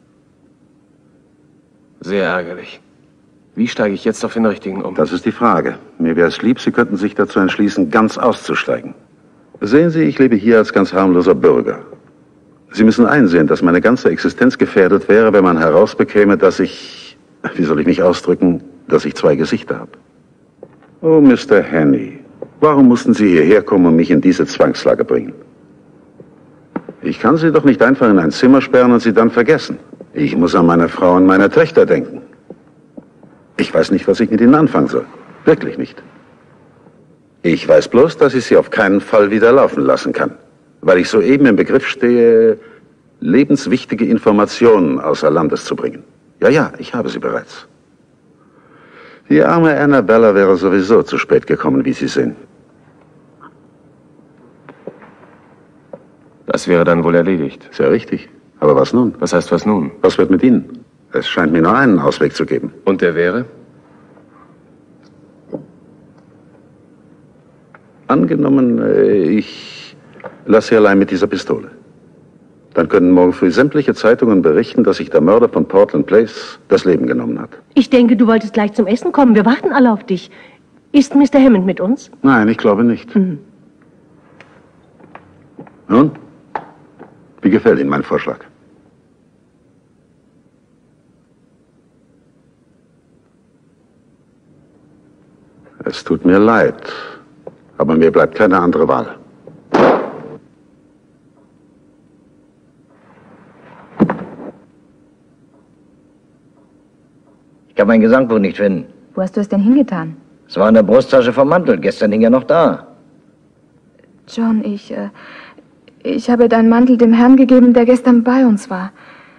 Sehr ärgerlich. Wie steige ich jetzt auf den richtigen um? Das ist die Frage. Mir wäre es lieb, Sie könnten sich dazu entschließen, ganz auszusteigen. Sehen Sie, ich lebe hier als ganz harmloser Bürger. Sie müssen einsehen, dass meine ganze Existenz gefährdet wäre, wenn man herausbekäme, dass ich, wie soll ich mich ausdrücken, dass ich 2 Gesichter habe. Oh, Mr. Henney, warum mussten Sie hierher kommen und mich in diese Zwangslage bringen? Ich kann Sie doch nicht einfach in ein Zimmer sperren und Sie dann vergessen. Ich muss an meine Frau und meine Töchter denken. Ich weiß nicht, was ich mit Ihnen anfangen soll. Wirklich nicht. Ich weiß bloß, dass ich Sie auf keinen Fall wieder laufen lassen kann. Weil ich soeben im Begriff stehe, lebenswichtige Informationen außer Landes zu bringen. Ja, ich habe sie bereits. Die arme Annabella wäre sowieso zu spät gekommen, wie Sie sehen. Das wäre dann wohl erledigt. Sehr richtig. Aber was nun? Was heißt was nun? Was wird mit Ihnen? Es scheint mir nur einen Ausweg zu geben. Und der wäre? Angenommen, ich lasse Sie allein mit dieser Pistole. Dann können morgen früh sämtliche Zeitungen berichten, dass sich der Mörder von Portland Place das Leben genommen hat. Ich denke, du wolltest gleich zum Essen kommen. Wir warten alle auf dich. Ist Mr. Hammond mit uns? Nein, ich glaube nicht. Nun, wie gefällt Ihnen mein Vorschlag? Es tut mir leid, aber mir bleibt keine andere Wahl. Ich kann mein Gesangbuch nicht finden. Wo hast du es denn hingetan? Es war in der Brusttasche vom Mantel. Gestern hing er noch da. John, ich habe deinen Mantel dem Herrn gegeben, der gestern bei uns war.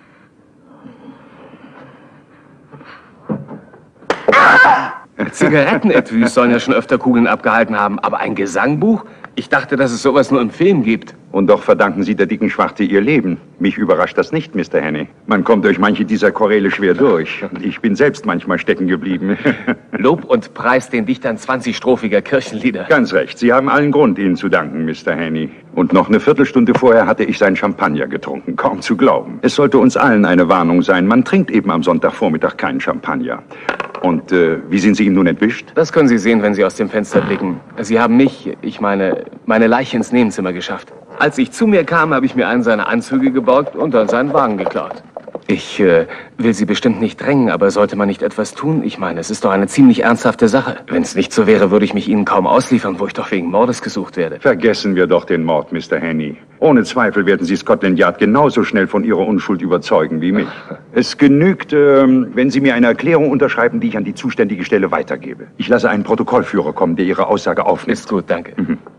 Zigarettenetüs sollen ja schon öfter Kugeln abgehalten haben, aber ein Gesangbuch? Ich dachte, dass es sowas nur im Film gibt. Und doch verdanken Sie der dicken Schwarte Ihr Leben. Mich überrascht das nicht, Mr. Henney. Man kommt durch manche dieser Choräle schwer durch. Ich bin selbst manchmal stecken geblieben. Lob und Preis den Dichtern 20-strophiger Kirchenlieder. Ganz recht. Sie haben allen Grund, Ihnen zu danken, Mr. Henney. Und noch eine Viertelstunde vorher hatte ich sein Champagner getrunken. Kaum zu glauben. Es sollte uns allen eine Warnung sein. Man trinkt eben am Sonntagvormittag keinen Champagner. Und wie sind Sie ihm nun entwischt? Das können Sie sehen, wenn Sie aus dem Fenster blicken. Sie haben mich, meine Leiche ins Nebenzimmer geschafft. Als ich zu mir kam, habe ich mir einen seiner Anzüge geborgt und dann seinen Wagen geklaut. Ich will Sie bestimmt nicht drängen, aber sollte man nicht etwas tun? Ich meine, es ist doch eine ziemlich ernsthafte Sache. Wenn es nicht so wäre, würde ich mich Ihnen kaum ausliefern, wo ich doch wegen Mordes gesucht werde. Vergessen wir doch den Mord, Mr. Henney. Ohne Zweifel werden Sie Scotland Yard genauso schnell von Ihrer Unschuld überzeugen wie mich. Es genügt, wenn Sie mir eine Erklärung unterschreiben, die ich an die zuständige Stelle weitergebe. Ich lasse einen Protokollführer kommen, der Ihre Aussage aufnimmt. Ist gut, danke.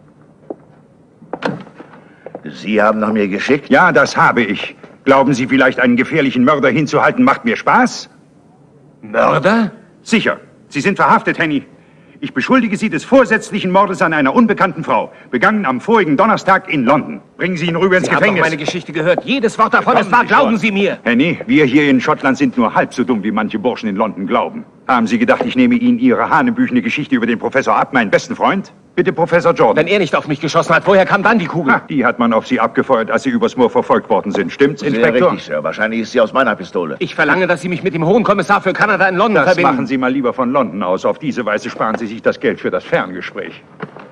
Sie haben nach mir geschickt? Ja, das habe ich. Glauben Sie vielleicht, einen gefährlichen Mörder hinzuhalten, macht mir Spaß? Mörder? Sicher. Sie sind verhaftet, Henney. Ich beschuldige Sie des vorsätzlichen Mordes an einer unbekannten Frau, begangen am vorigen Donnerstag in London. Bringen Sie ihn rüber ins Gefängnis. Sie haben doch meine Geschichte gehört. Jedes Wort davon ist wahr, glauben Sie mir. Henney, wir hier in Schottland sind nur halb so dumm, wie manche Burschen in London glauben. Haben Sie gedacht, ich nehme Ihnen Ihre hanebüchene Geschichte über den Professor ab, meinen besten Freund? Bitte, Professor Jordan. Wenn er nicht auf mich geschossen hat, woher kam dann die Kugel? Die hat man auf Sie abgefeuert, als Sie übers Moor verfolgt worden sind. Stimmt's, Inspektor? Sehr richtig, Sir. Wahrscheinlich ist sie aus meiner Pistole. Ich verlange, dass Sie mich mit dem Hohen Kommissar für Kanada in London verbinden. Das machen Sie mal lieber von London aus. Auf diese Weise sparen Sie sich das Geld für das Ferngespräch.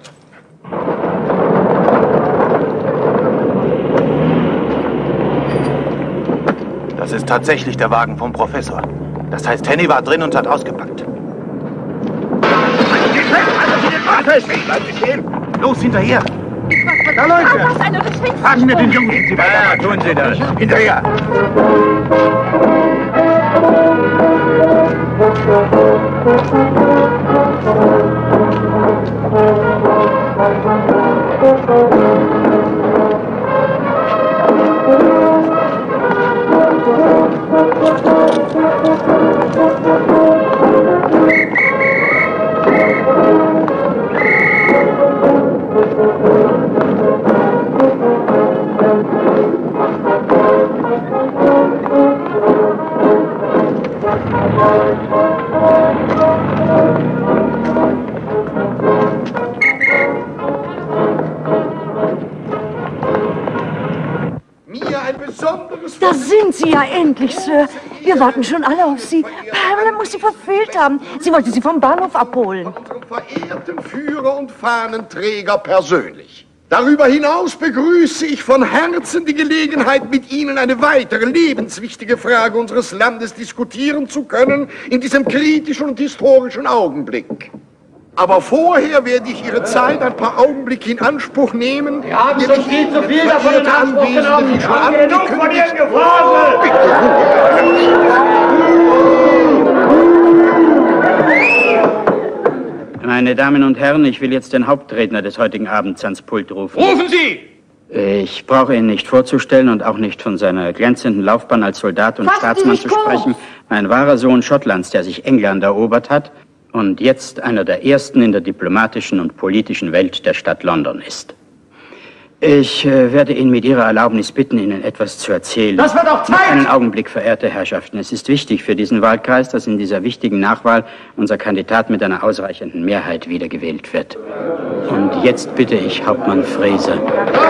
Das ist tatsächlich der Wagen vom Professor. Das heißt, Henney war drin und hat ausgepackt. Bleiben Sie stehen! Los, hinterher! Da, Leute! Fragen wir den Jungen, den Sie weiter. Ja, tun Sie das. Hinterher! Da sind Sie ja endlich, Sir. Wir warten schon alle auf Sie. Pamela muss Sie verfehlt haben. Sie wollte Sie vom Bahnhof abholen. Unserem verehrten Führer und Fahnenträger persönlich. Darüber hinaus begrüße ich von Herzen die Gelegenheit, mit Ihnen eine weitere lebenswichtige Frage unseres Landes diskutieren zu können, in diesem kritischen und historischen Augenblick. Aber vorher werde ich Ihre Zeit ein paar Augenblicke in Anspruch nehmen. Wir haben schon viel zu viel davon in Anspruch genommen. Wir haben genug von Ihrem Gefasel! Meine Damen und Herren, ich will jetzt den Hauptredner des heutigen Abends ans Pult rufen. Rufen Sie! Ich brauche ihn nicht vorzustellen und auch nicht von seiner glänzenden Laufbahn als Soldat und Staatsmann zu sprechen. Ein wahrer Sohn Schottlands, der sich England erobert hat und jetzt einer der ersten in der diplomatischen und politischen Welt der Stadt London ist. Ich werde ihn mit Ihrer Erlaubnis bitten, Ihnen etwas zu erzählen. Das wird auch Zeit! Einen Augenblick, verehrte Herrschaften. Es ist wichtig für diesen Wahlkreis, dass in dieser wichtigen Nachwahl unser Kandidat mit einer ausreichenden Mehrheit wiedergewählt wird. Und jetzt bitte ich Hauptmann Fraser.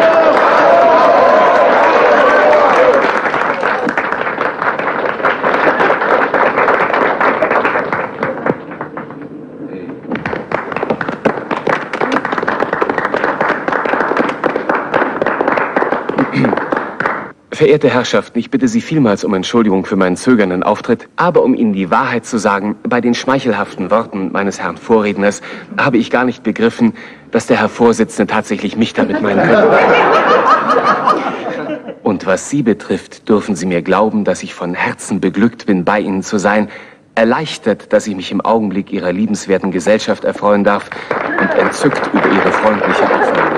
Verehrte Herrschaften, ich bitte Sie vielmals um Entschuldigung für meinen zögernden Auftritt, aber um Ihnen die Wahrheit zu sagen, bei den schmeichelhaften Worten meines Herrn Vorredners habe ich gar nicht begriffen, dass der Herr Vorsitzende tatsächlich mich damit meinen könnte. Und was Sie betrifft, dürfen Sie mir glauben, dass ich von Herzen beglückt bin, bei Ihnen zu sein, erleichtert, dass ich mich im Augenblick Ihrer liebenswerten Gesellschaft erfreuen darf und entzückt über Ihre freundliche Aufnahme.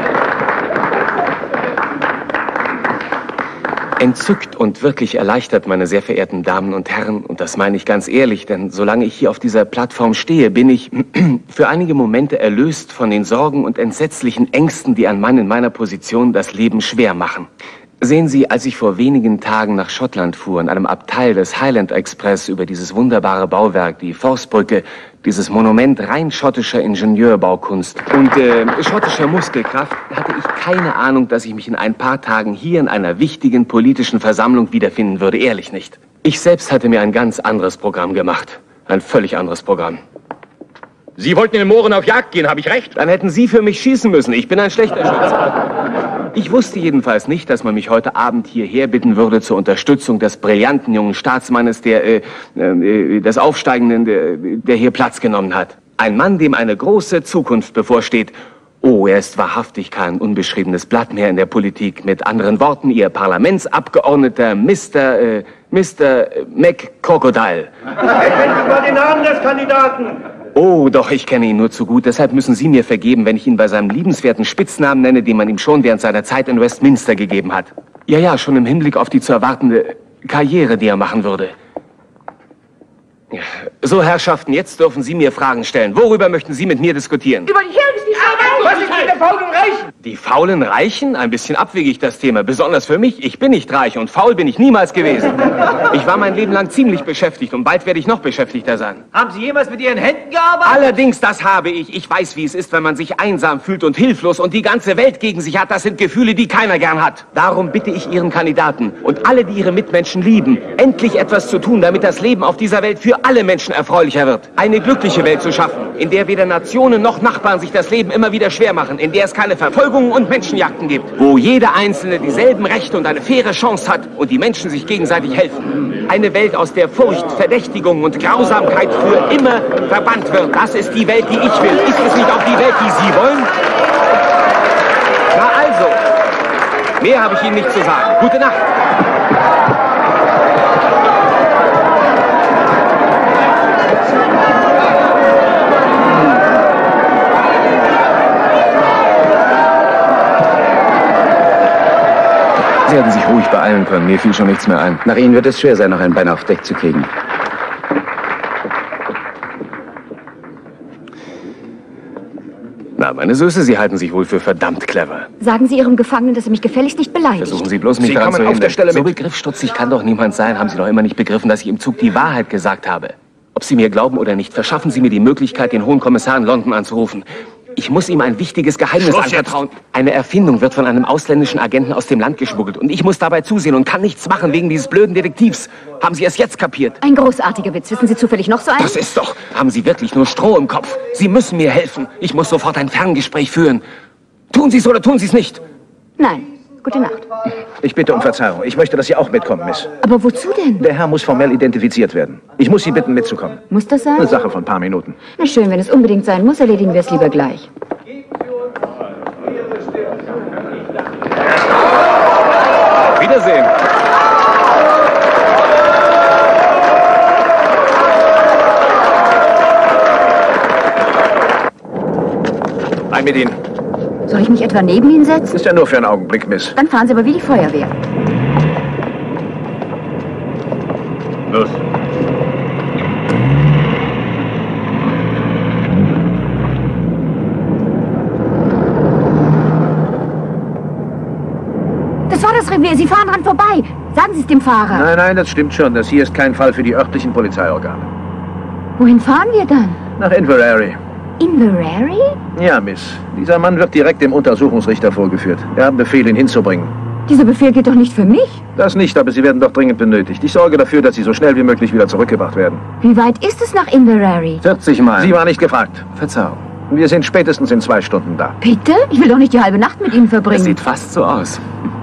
Entzückt und wirklich erleichtert, meine sehr verehrten Damen und Herren, und das meine ich ganz ehrlich, denn solange ich hier auf dieser Plattform stehe, bin ich für einige Momente erlöst von den Sorgen und entsetzlichen Ängsten, die ein Mann in meiner Position das Leben schwer machen. Sehen Sie, als ich vor wenigen Tagen nach Schottland fuhr, in einem Abteil des Highland Express über dieses wunderbare Bauwerk, die Forstbrücke, dieses Monument rein schottischer Ingenieurbaukunst und schottischer Muskelkraft, hatte ich keine Ahnung, dass ich mich in ein paar Tagen hier in einer wichtigen politischen Versammlung wiederfinden würde. Ehrlich nicht. Ich selbst hatte mir ein ganz anderes Programm gemacht. Ein völlig anderes Programm. Sie wollten in den Mooren auf Jagd gehen, habe ich recht? Dann hätten Sie für mich schießen müssen. Ich bin ein schlechter Schütze. Ich wusste jedenfalls nicht, dass man mich heute Abend hierher bitten würde zur Unterstützung des brillanten jungen Staatsmannes, des Aufsteigenden, der hier Platz genommen hat. Ein Mann, dem eine große Zukunft bevorsteht. Oh, er ist wahrhaftig kein unbeschriebenes Blatt mehr in der Politik. Mit anderen Worten, Ihr Parlamentsabgeordneter Mr. McCrocodile. Erkennen Sie mal den Namen des Kandidaten. Oh, doch, ich kenne ihn nur zu gut. Deshalb müssen Sie mir vergeben, wenn ich ihn bei seinem liebenswerten Spitznamen nenne, den man ihm schon während seiner Zeit in Westminster gegeben hat. Ja, schon im Hinblick auf die zu erwartende Karriere, die er machen würde. So, Herrschaften, jetzt dürfen Sie mir Fragen stellen. Worüber möchten Sie mit mir diskutieren? Über die Herren, die was ist mit den faulen Reichen? Die faulen Reichen? Ein bisschen abwegig das Thema, besonders für mich. Ich bin nicht reich und faul bin ich niemals gewesen. Ich war mein Leben lang ziemlich beschäftigt und bald werde ich noch beschäftigter sein. Haben Sie jemals mit Ihren Händen gearbeitet? Allerdings, das habe ich. Ich weiß, wie es ist, wenn man sich einsam fühlt und hilflos und die ganze Welt gegen sich hat. Das sind Gefühle, die keiner gern hat. Darum bitte ich Ihren Kandidaten und alle, die ihre Mitmenschen lieben, endlich etwas zu tun, damit das Leben auf dieser Welt für alle Menschen erfreulicher wird. Eine glückliche Welt zu schaffen, in der weder Nationen noch Nachbarn sich das Leben immer wieder schwer machen, in der es keine Verfolgungen und Menschenjagden gibt, wo jeder Einzelne dieselben Rechte und eine faire Chance hat und die Menschen sich gegenseitig helfen. Eine Welt, aus der Furcht, Verdächtigung und Grausamkeit für immer verbannt wird. Das ist die Welt, die ich will. Ist es nicht auch die Welt, die Sie wollen? Na also, mehr habe ich Ihnen nicht zu sagen. Gute Nacht. Sie hätten sich ruhig beeilen können. Mir fiel schon nichts mehr ein. Nach Ihnen wird es schwer sein, noch ein Bein auf Deck zu kriegen. Na, meine Süße, Sie halten sich wohl für verdammt clever. Sagen Sie Ihrem Gefangenen, dass er mich gefälligst nicht beleidigt. Versuchen Sie bloß, mich daran zu hindern. So begriffsstutzig kann doch niemand sein. Haben Sie doch immer nicht begriffen, dass ich im Zug die Wahrheit gesagt habe. Ob Sie mir glauben oder nicht, verschaffen Sie mir die Möglichkeit, den Hohen Kommissar in London anzurufen. Ich muss ihm ein wichtiges Geheimnis anvertrauen. Eine Erfindung wird von einem ausländischen Agenten aus dem Land geschmuggelt. Und ich muss dabei zusehen und kann nichts machen wegen dieses blöden Detektivs. Haben Sie es jetzt kapiert? Ein großartiger Witz. Wissen Sie zufällig noch so einen? Das ist doch... Haben Sie wirklich nur Stroh im Kopf? Sie müssen mir helfen. Ich muss sofort ein Ferngespräch führen. Tun Sie es oder tun Sie es nicht? Nein. Gute Nacht. Ich bitte um Verzeihung. Ich möchte, dass Sie auch mitkommen, Miss. Aber wozu denn? Der Herr muss formell identifiziert werden. Ich muss Sie bitten, mitzukommen. Muss das sein? Eine Sache von ein paar Minuten. Na schön, wenn es unbedingt sein muss, erledigen wir es lieber gleich. Wiedersehen. Ein mit Ihnen. Soll ich mich etwa neben ihn setzen? Ist ja nur für einen Augenblick, Miss. Dann fahren Sie aber wie die Feuerwehr. Los. Das war das Revier. Sie fahren dran vorbei. Sagen Sie es dem Fahrer. Nein, nein, das stimmt schon. Das hier ist kein Fall für die örtlichen Polizeiorgane. Wohin fahren wir dann? Nach Inverary. Inverary? Ja, Miss. Dieser Mann wird direkt dem Untersuchungsrichter vorgeführt. Wir haben Befehl, ihn hinzubringen. Dieser Befehl geht doch nicht für mich. Das nicht, aber Sie werden doch dringend benötigt. Ich sorge dafür, dass Sie so schnell wie möglich wieder zurückgebracht werden. Wie weit ist es nach Inverary? 40 Meilen. Sie war nicht gefragt. Verzeihung. Wir sind spätestens in 2 Stunden da. Bitte? Ich will doch nicht die halbe Nacht mit Ihnen verbringen. Das sieht fast so aus.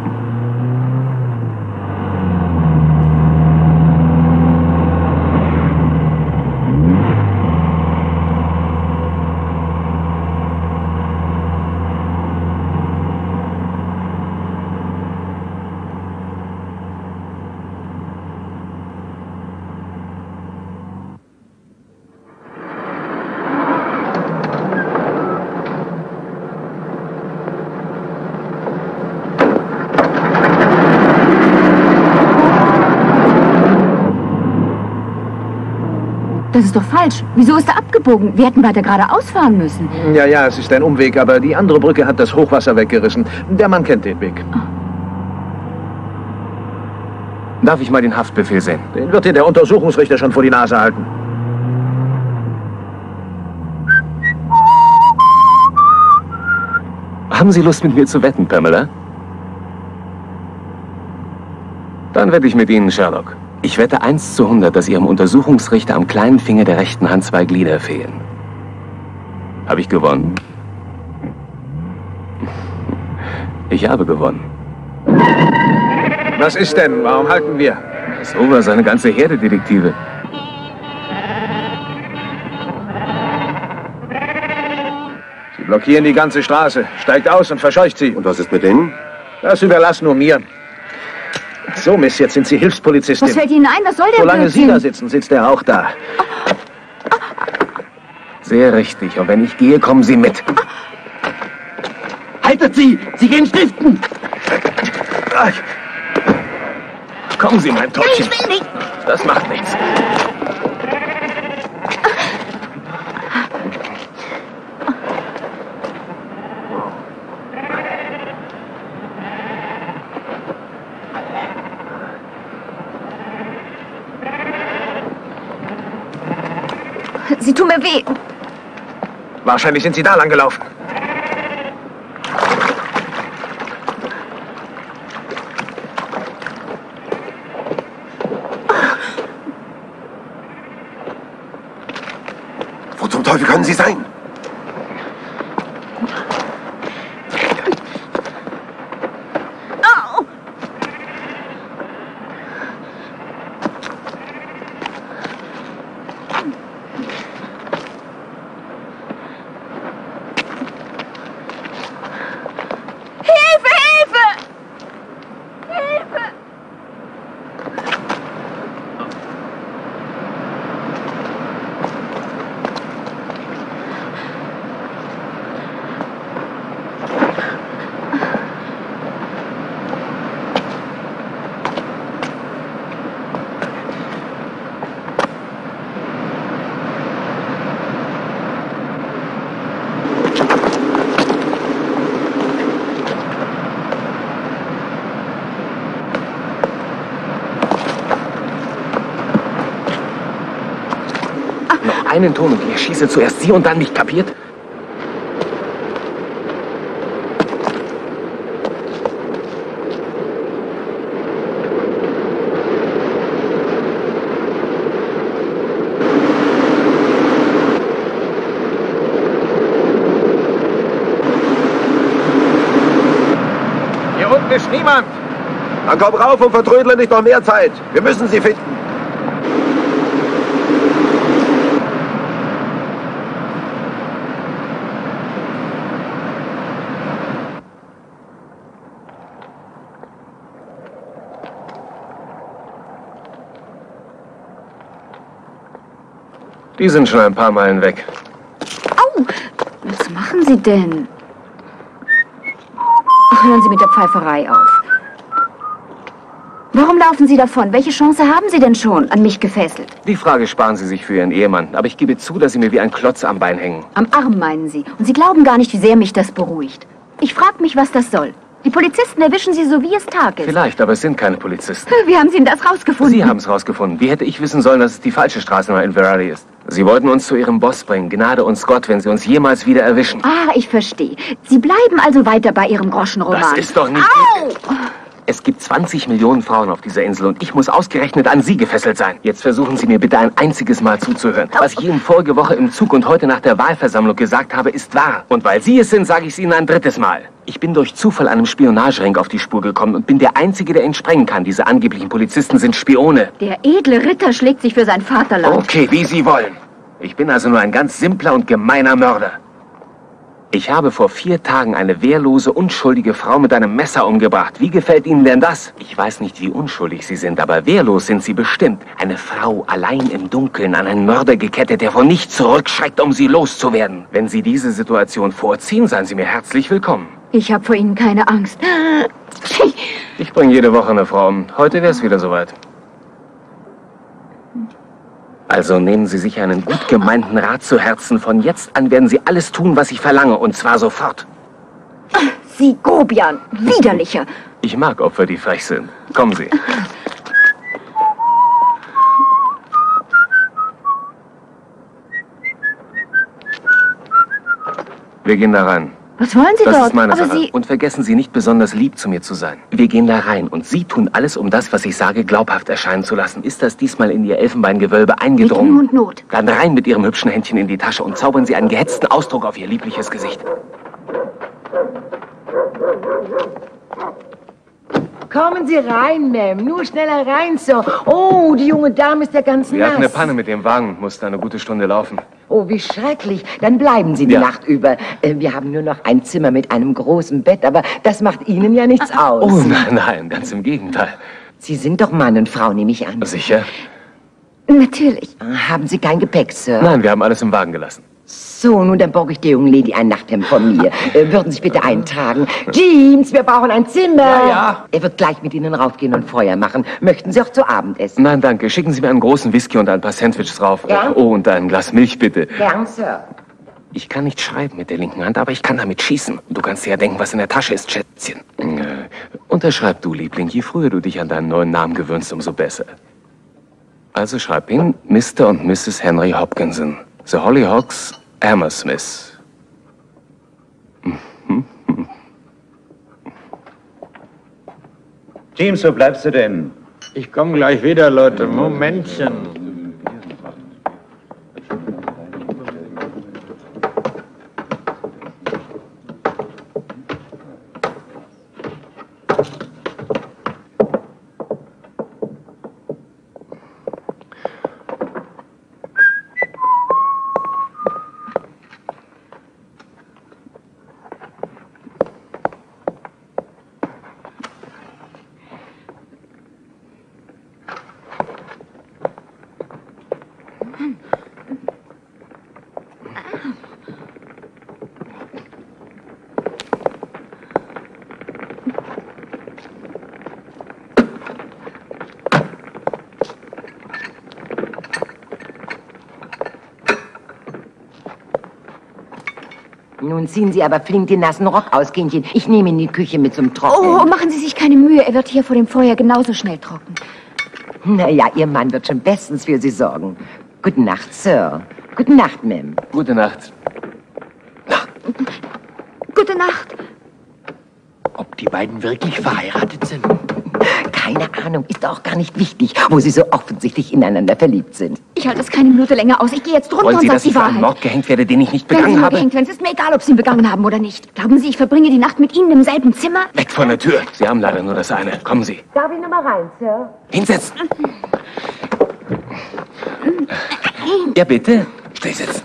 Das ist doch falsch. Wieso ist er abgebogen? Wir hätten weiter geradeaus fahren müssen. Ja, ja, es ist ein Umweg, aber die andere Brücke hat das Hochwasser weggerissen. Der Mann kennt den Weg. Darf ich mal den Haftbefehl sehen? Den wird dir der Untersuchungsrichter schon vor die Nase halten. Haben Sie Lust, mit mir zu wetten, Pamela? Dann wette ich mit Ihnen, Sherlock. Ich wette 1:100, dass Ihrem Untersuchungsrichter am kleinen Finger der rechten Hand 2 Glieder fehlen. Habe ich gewonnen? Ich habe gewonnen. Was ist denn? Warum halten wir? Sowas, eine ganze Herde Detektive. Sie blockieren die ganze Straße. Steigt aus und verscheucht sie. Und was ist mit denen? Das überlass nur mir. So, Miss, jetzt sind Sie Hilfspolizistin. Was fällt Ihnen ein? Was soll der Solange Blödsinn? Sie da sitzen, sitzt er auch da. Sehr richtig. Und wenn ich gehe, kommen Sie mit. Haltet Sie! Sie gehen stiften! Kommen Sie, mein Täubchen. Ich will nicht. Das macht nichts. Sie tun mir weh. Wahrscheinlich sind Sie da lang gelaufen. Wo zum Teufel können Sie sein? Einen Ton und ich erschieße zuerst Sie und dann mich, kapiert? Hier unten ist niemand. Dann komm rauf und vertrödle nicht noch mehr Zeit. Wir müssen sie finden. Die sind schon ein paar Meilen weg. Au! Was machen Sie denn? Ach, hören Sie mit der Pfeiferei auf. Warum laufen Sie davon? Welche Chance haben Sie denn schon, an mich gefesselt? Die Frage sparen Sie sich für Ihren Ehemann. Aber ich gebe zu, dass Sie mir wie ein Klotz am Bein hängen. Am Arm, meinen Sie. Und Sie glauben gar nicht, wie sehr mich das beruhigt. Ich frage mich, was das soll. Die Polizisten erwischen Sie so, wie es Tag ist. Vielleicht, aber es sind keine Polizisten. Wie haben Sie denn das rausgefunden? Sie haben es rausgefunden. Wie hätte ich wissen sollen, dass es die falsche Straßennummer in Verrari ist? Sie wollten uns zu Ihrem Boss bringen. Gnade uns Gott, wenn Sie uns jemals wieder erwischen. Ah, ich verstehe. Sie bleiben also weiter bei Ihrem Groschenroman. Das ist doch nicht... Au! Es gibt 20 Millionen Frauen auf dieser Insel und ich muss ausgerechnet an Sie gefesselt sein. Jetzt versuchen Sie mir bitte ein einziges Mal zuzuhören. Was ich Ihnen vorige Woche im Zug und heute nach der Wahlversammlung gesagt habe, ist wahr. Und weil Sie es sind, sage ich es Ihnen ein drittes Mal. Ich bin durch Zufall einem Spionagering auf die Spur gekommen und bin der Einzige, der ihn sprengen kann. Diese angeblichen Polizisten sind Spione. Der edle Ritter schlägt sich für sein Vaterland. Okay, wie Sie wollen. Ich bin also nur ein ganz simpler und gemeiner Mörder. Ich habe vor 4 Tagen eine wehrlose, unschuldige Frau mit einem Messer umgebracht. Wie gefällt Ihnen denn das? Ich weiß nicht, wie unschuldig Sie sind, aber wehrlos sind Sie bestimmt. Eine Frau allein im Dunkeln an einen Mörder gekettet, der von nichts zurückschreckt, um sie loszuwerden. Wenn Sie diese Situation vorziehen, seien Sie mir herzlich willkommen. Ich habe vor Ihnen keine Angst. Ich bringe jede Woche eine Frau um. Heute wäre es wieder soweit. Also nehmen Sie sich einen gut gemeinten Rat zu Herzen. Von jetzt an werden Sie alles tun, was ich verlange, und zwar sofort. Sie Grobian, widerlicher. Ich mag Opfer, die frech sind. Kommen Sie. Wir gehen da rein. Was wollen Sie dort? Das ist meine Aber Sache. Und vergessen Sie nicht, besonders lieb zu mir zu sein. Wir gehen da rein und Sie tun alles, um das, was ich sage, glaubhaft erscheinen zu lassen. Ist das diesmal in Ihr Elfenbeingewölbe eingedrungen? Mit Mühe und Not. Dann rein mit Ihrem hübschen Händchen in die Tasche und zaubern Sie einen gehetzten Ausdruck auf Ihr liebliches Gesicht. Kommen Sie rein, Ma'am. Nur schneller rein, Sir. Oh, die junge Dame ist ja ganz Wir nass. hatten eine Panne mit dem Wagen und mussten eine gute Stunde laufen. Oh, wie schrecklich. Dann bleiben Sie die Nacht über. Wir haben nur noch ein Zimmer mit einem großen Bett, aber das macht Ihnen ja nichts aus. Oh, nein, ganz im Gegenteil. Sie sind doch Mann und Frau, nehme ich an. Sicher? Natürlich. Haben Sie kein Gepäck, Sir? Nein, wir haben alles im Wagen gelassen. So, nun, dann borge ich der jungen Lady ein Nachthemd von mir. Würden Sie sich bitte eintragen? Jeans, wir brauchen ein Zimmer. Ja, ja. Er wird gleich mit Ihnen raufgehen und Feuer machen. Möchten Sie auch zu Abend essen? Nein, danke. Schicken Sie mir einen großen Whisky und ein paar Sandwiches drauf. Ja? Oh, und ein Glas Milch, bitte. Gern, Sir. Ich kann nicht schreiben mit der linken Hand, aber ich kann damit schießen. Du kannst dir ja denken, was in der Tasche ist, Schätzchen. Unterschreib du, Liebling. Je früher du dich an deinen neuen Namen gewöhnst, umso besser. Also schreib hin, Mr. und Mrs. Henry Hopkinson. The Hollyhocks, Hammersmith. James, wo bleibst du denn? Ich komme gleich wieder, Leute. Momentchen. Nun ziehen Sie aber flink den nassen Rock aus, Kindchen. Ich nehme ihn in die Küche mit zum Trocknen. Oh, machen Sie sich keine Mühe. Er wird hier vor dem Feuer genauso schnell trocken. Na ja, Ihr Mann wird schon bestens für Sie sorgen. Gute Nacht, Sir. Gute Nacht, Ma'am. Gute Nacht. Gute Nacht. Ob die beiden wirklich verheiratet sind? Keine Ahnung, ist auch gar nicht wichtig, wo sie so offensichtlich ineinander verliebt sind. Ich halte es keine Minute länger aus. Ich gehe jetzt runter Wollen Sie, und sage dass die ich für einen Wahrheit. Mord gehängt werde, den ich nicht Wenn Sie begangen nur habe? gehängt werden, es ist mir egal, ob Sie ihn begangen haben oder nicht. Glauben Sie, ich verbringe die Nacht mit Ihnen im selben Zimmer? Weg von der Tür. Sie haben leider nur das eine. Kommen Sie. Darf ich noch mal rein, Sir? Hinsetzen. Ja, bitte. Steh sitzen.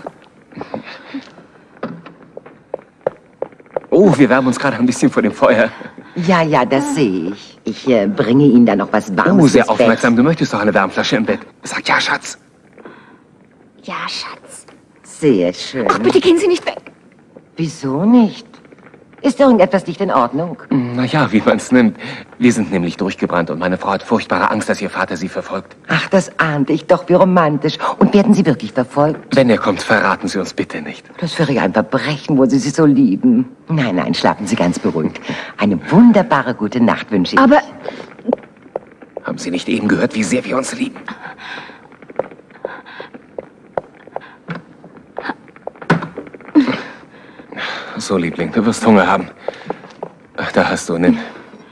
Oh, wir wärmen uns gerade ein bisschen vor dem Feuer. Ja, das sehe ich. Ich bringe Ihnen dann noch was Warmes. Oh, sehr ins aufmerksam. Du möchtest doch eine Wärmflasche im Bett. Sag ja, Schatz. Ja, Schatz. Sehr schön. Ach, bitte gehen Sie nicht weg. Wieso nicht? Ist irgendetwas nicht in Ordnung? Na ja, wie man es nimmt. Wir sind nämlich durchgebrannt und meine Frau hat furchtbare Angst, dass ihr Vater sie verfolgt. Ach, das ahnte ich doch, wie romantisch. Und werden Sie wirklich verfolgt? Wenn er kommt, verraten Sie uns bitte nicht. Das wäre ja ein Verbrechen, wo Sie sich so lieben. Nein, nein, schlafen Sie ganz beruhigt. Eine wunderbare gute Nacht wünsche ich. Aber... Haben Sie nicht eben gehört, wie sehr wir uns lieben? So, Liebling, du wirst Hunger haben. Ach, da hast du, nimm.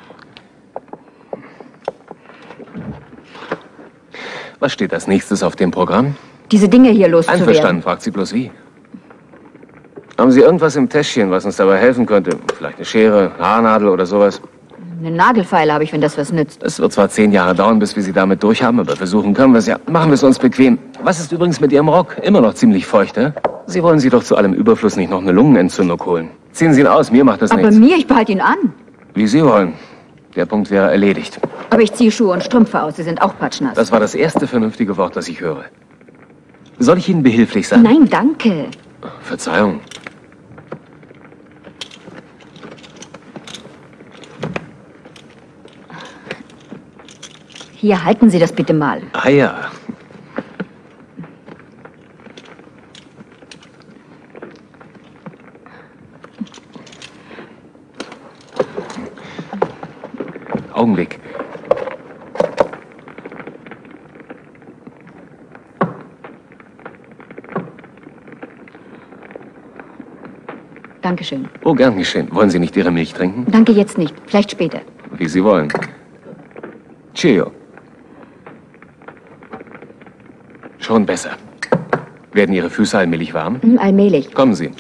Was steht als nächstes auf dem Programm? Diese Dinge hier loszuwerden. Einverstanden, fragt sie bloß wie. Haben Sie irgendwas im Täschchen, was uns dabei helfen könnte? Vielleicht eine Schere, Haarnadel oder sowas? Eine Nagelfeile habe ich, wenn das was nützt. Es wird zwar 10 Jahre dauern, bis wir sie damit durchhaben, aber versuchen können wir es ja. Machen wir es uns bequem. Was ist übrigens mit Ihrem Rock? Immer noch ziemlich feucht, hä? Sie wollen sich doch zu allem Überfluss nicht noch eine Lungenentzündung holen. Ziehen Sie ihn aus, mir macht das nichts. Aber mir, ich behalte ihn an. Wie Sie wollen. Der Punkt wäre erledigt. Aber ich ziehe Schuhe und Strümpfe aus, sie sind auch patschnass. Das war das erste vernünftige Wort, das ich höre. Soll ich Ihnen behilflich sein? Nein, danke. Verzeihung. Hier, halten Sie das bitte mal. Ah ja. Augenblick. Dankeschön. Oh, gern geschehen. Wollen Sie nicht Ihre Milch trinken? Danke jetzt nicht. Vielleicht später. Wie Sie wollen. Cheerio. Schon besser. Werden Ihre Füße allmählich warm? Allmählich. Kommen Sie.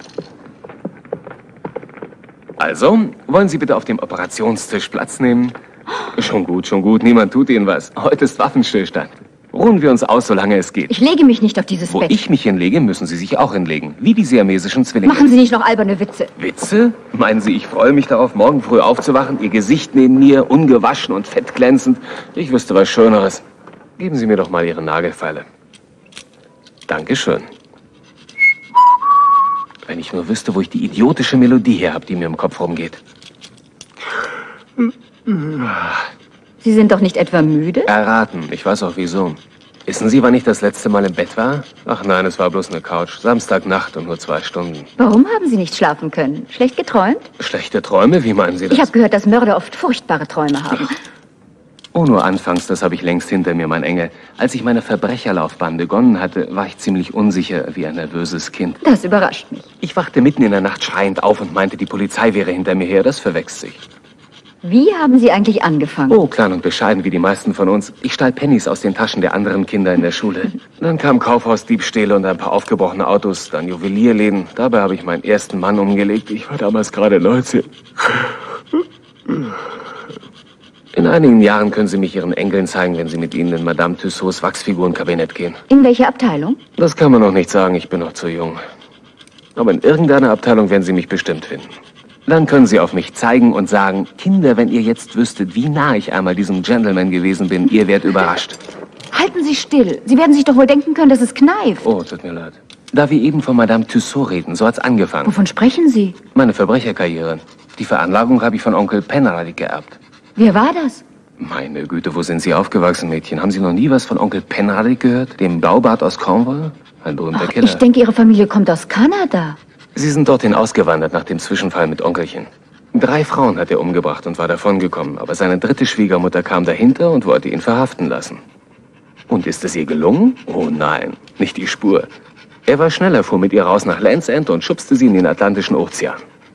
Also, wollen Sie bitte auf dem Operationstisch Platz nehmen? Schon gut, schon gut. Niemand tut Ihnen was. Heute ist Waffenstillstand. Ruhen wir uns aus, solange es geht. Ich lege mich nicht auf dieses Bett. Wo ich mich hinlege, müssen Sie sich auch hinlegen. Wie die siamesischen Zwillinge. Machen Sie nicht noch alberne Witze. Witze? Meinen Sie, ich freue mich darauf, morgen früh aufzuwachen? Ihr Gesicht neben mir, ungewaschen und fettglänzend? Ich wüsste was Schöneres. Geben Sie mir doch mal Ihre Nagelfeile. Dankeschön. Wenn ich nur wüsste, wo ich die idiotische Melodie her habe, die mir im Kopf rumgeht. Sie sind doch nicht etwa müde? Erraten. Ich weiß auch wieso. Wissen Sie, wann ich das letzte Mal im Bett war? Ach nein, es war bloß eine Couch. Samstagnacht und nur 2 Stunden. Warum haben Sie nicht schlafen können? Schlecht geträumt? Schlechte Träume? Wie meinen Sie das? Ich habe gehört, dass Mörder oft furchtbare Träume haben. Oh, nur anfangs, das habe ich längst hinter mir, mein Engel. Als ich meine Verbrecherlaufbahn begonnen hatte, war ich ziemlich unsicher wie ein nervöses Kind. Das überrascht mich. Ich wachte mitten in der Nacht schreiend auf und meinte, die Polizei wäre hinter mir her. Das verwechselt sich. Wie haben Sie eigentlich angefangen? Oh, klein und bescheiden wie die meisten von uns. Ich stahl Pennies aus den Taschen der anderen Kinder in der Schule. Dann kamen Kaufhausdiebstähle und ein paar aufgebrochene Autos, dann Juwelierläden. Dabei habe ich meinen ersten Mann umgelegt. Ich war damals gerade 19. In einigen Jahren können Sie mich Ihren Enkeln zeigen, wenn Sie mit ihnen in Madame Tussauds Wachsfigurenkabinett gehen. In welche Abteilung? Das kann man noch nicht sagen, ich bin noch zu jung. Aber in irgendeiner Abteilung werden Sie mich bestimmt finden. Dann können Sie auf mich zeigen und sagen, Kinder, wenn ihr jetzt wüsstet, wie nah ich einmal diesem Gentleman gewesen bin, ihr werdet überrascht. Halten Sie still. Sie werden sich doch wohl denken können, dass es kneift. Oh, tut mir leid. Da wir eben von Madame Tussaud reden, so hat's angefangen. Wovon sprechen Sie? Meine Verbrecherkarriere. Die Veranlagung habe ich von Onkel Pennerlich geerbt. Wer war das? Meine Güte, wo sind Sie aufgewachsen, Mädchen? Haben Sie noch nie was von Onkel Pennerlich gehört? Dem Blaubart aus Cornwall? Ein berühmter Killer. Ich denke, Ihre Familie kommt aus Kanada. Sie sind dorthin ausgewandert nach dem Zwischenfall mit Onkelchen. 3 Frauen hat er umgebracht und war davongekommen, aber seine 3. Schwiegermutter kam dahinter und wollte ihn verhaften lassen. Und ist es ihr gelungen? Oh nein, nicht die Spur. Er war schneller, fuhr mit ihr raus nach Land's End und schubste sie in den Atlantischen Ozean.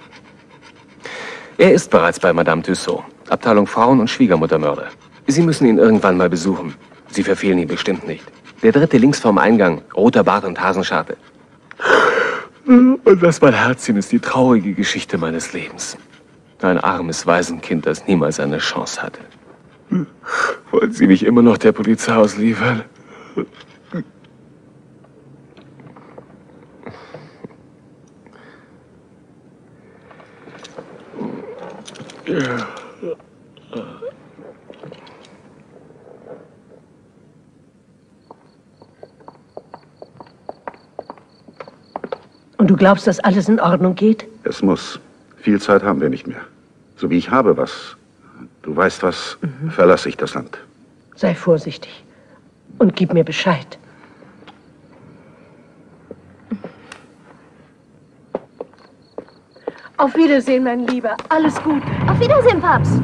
Er ist bereits bei Madame Tussaud, Abteilung Frauen- und Schwiegermuttermörder. Sie müssen ihn irgendwann mal besuchen. Sie verfehlen ihn bestimmt nicht. Der 3. links vorm Eingang, roter Bart und Hasenscharte. Und das, mein Herzchen, ist die traurige Geschichte meines Lebens. Ein armes Waisenkind, das niemals eine Chance hatte. Wollen Sie mich immer noch der Polizei ausliefern? Und du glaubst, dass alles in Ordnung geht? Es muss. Viel Zeit haben wir nicht mehr. So wie ich habe was, du weißt was, verlasse ich das Land. Sei vorsichtig und gib mir Bescheid. Auf Wiedersehen, mein Lieber. Alles Gute. Auf Wiedersehen, Papst.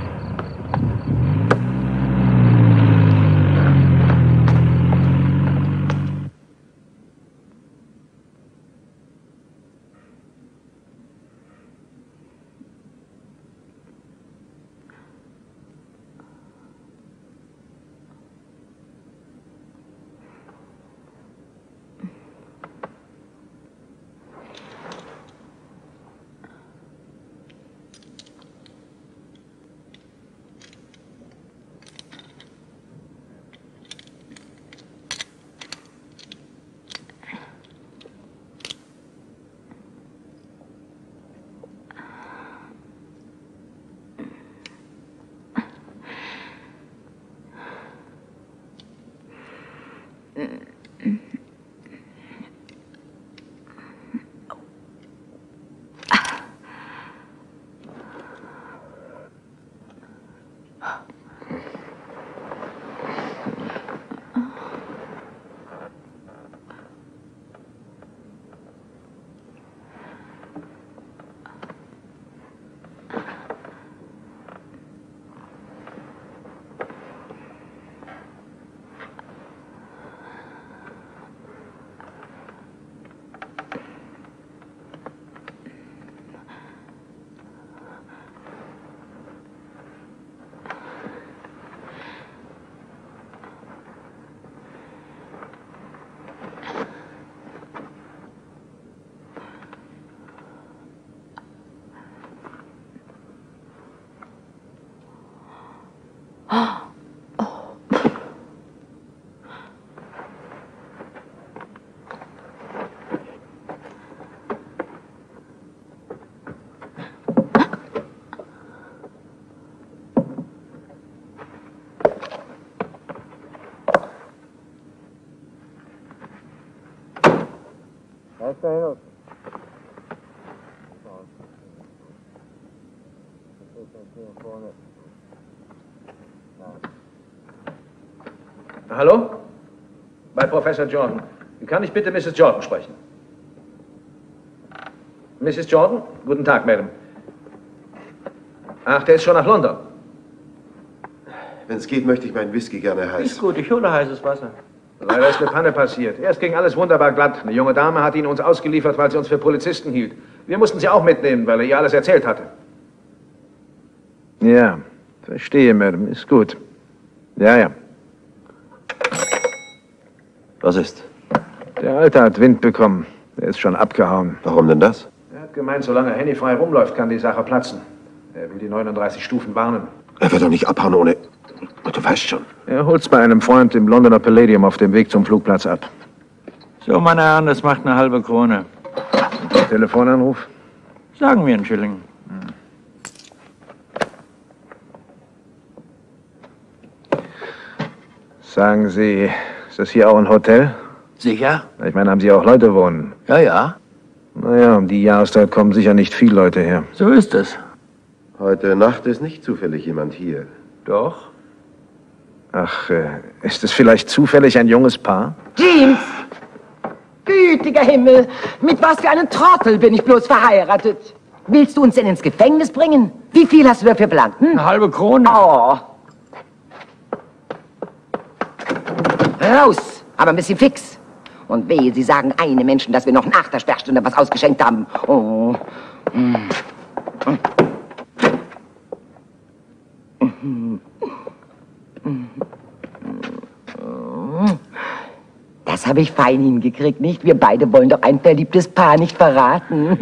Hallo? Bei Professor Jordan. Kann ich bitte Mrs. Jordan sprechen? Mrs. Jordan? Guten Tag, Madam. Ach, der ist schon nach London. Wenn es geht, möchte ich meinen Whisky gerne heiß. Ist gut, ich hole heißes Wasser. Leider ist eine Panne passiert. Erst ging alles wunderbar glatt. Eine junge Dame hat ihn uns ausgeliefert, weil sie uns für Polizisten hielt. Wir mussten sie auch mitnehmen, weil er ihr alles erzählt hatte. Ja, verstehe, Madam. Ist gut. Ja, ja. Was ist? Der Alte hat Wind bekommen. Er ist schon abgehauen. Warum denn das? Er hat gemeint, solange Henny frei rumläuft, kann die Sache platzen. Er will die 39 Stufen warnen. Er wird doch nicht abhauen ohne... Du weißt schon. Er holt's bei einem Freund im Londoner Palladium auf dem Weg zum Flugplatz ab. So, meine Herren, das macht eine halbe Krone. Telefonanruf? Sagen wir einen Schilling. Sagen Sie, ist das hier auch ein Hotel? Sicher? Ich meine, haben Sie auch Leute wohnen? Ja, ja. Naja, um die Jahreszeit kommen sicher nicht viele Leute her. So ist es. Heute Nacht ist nicht zufällig jemand hier. Doch. Ach, ist es vielleicht zufällig ein junges Paar? Jeans! Gütiger Himmel, mit was für einem Trottel bin ich bloß verheiratet? Willst du uns denn ins Gefängnis bringen? Wie viel hast du dafür verlangt? Eine halbe Krone. Oh. Raus, aber ein bisschen fix. Und wehe, Sie sagen einem Menschen, dass wir noch nach der Sperrstunde was ausgeschenkt haben. Oh. Das habe ich fein hingekriegt, nicht? Wir beide wollen doch ein verliebtes Paar nicht verraten.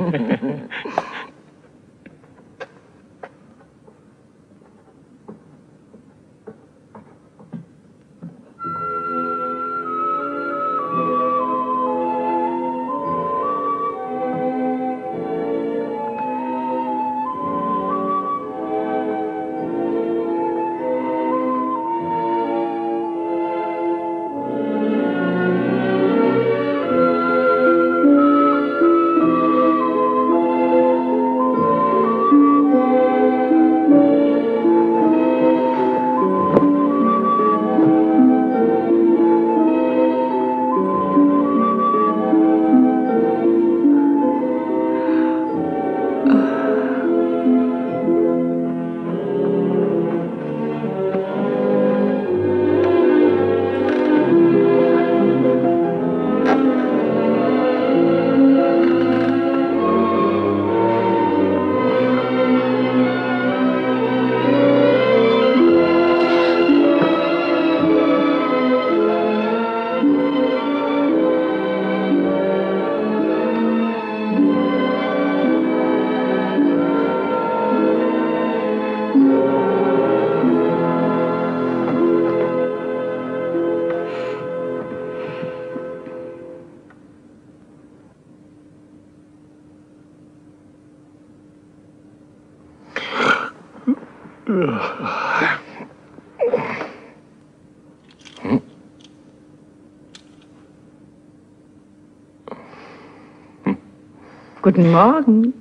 Guten Morgen.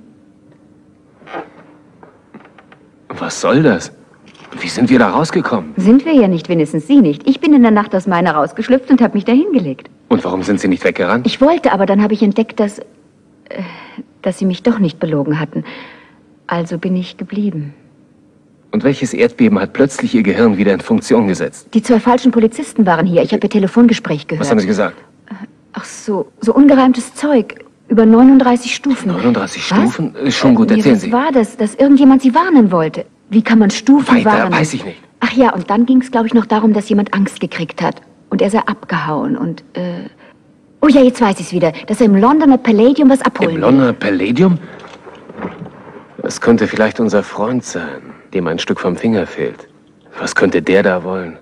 Was soll das? Wie sind wir da rausgekommen? Sind wir ja nicht, wenigstens Sie nicht. Ich bin in der Nacht aus meiner rausgeschlüpft und habe mich da hingelegt. Und warum sind Sie nicht weggerannt? Ich wollte, aber dann habe ich entdeckt, dass Sie mich doch nicht belogen hatten. Also bin ich geblieben. Und welches Erdbeben hat plötzlich Ihr Gehirn wieder in Funktion gesetzt? Die 2 falschen Polizisten waren hier. Ich habe Ihr Telefongespräch gehört. Was haben Sie gesagt? Ach so ungereimtes Zeug. Über 39 Stufen. 39 Stufen? Ist schon gut, Nee, erzählen was Sie. war das, dass irgendjemand Sie warnen wollte? Wie kann man Stufen warnen? Weiß ich nicht. Ach ja, und dann ging es, glaube ich, noch darum, dass jemand Angst gekriegt hat. Und er sei abgehauen und, Oh ja, jetzt weiß ich's wieder. Dass er im Londoner Palladium was abholen Im Londoner Palladium? Das könnte vielleicht unser Freund sein, dem ein Stück vom Finger fehlt. Was könnte der da wollen?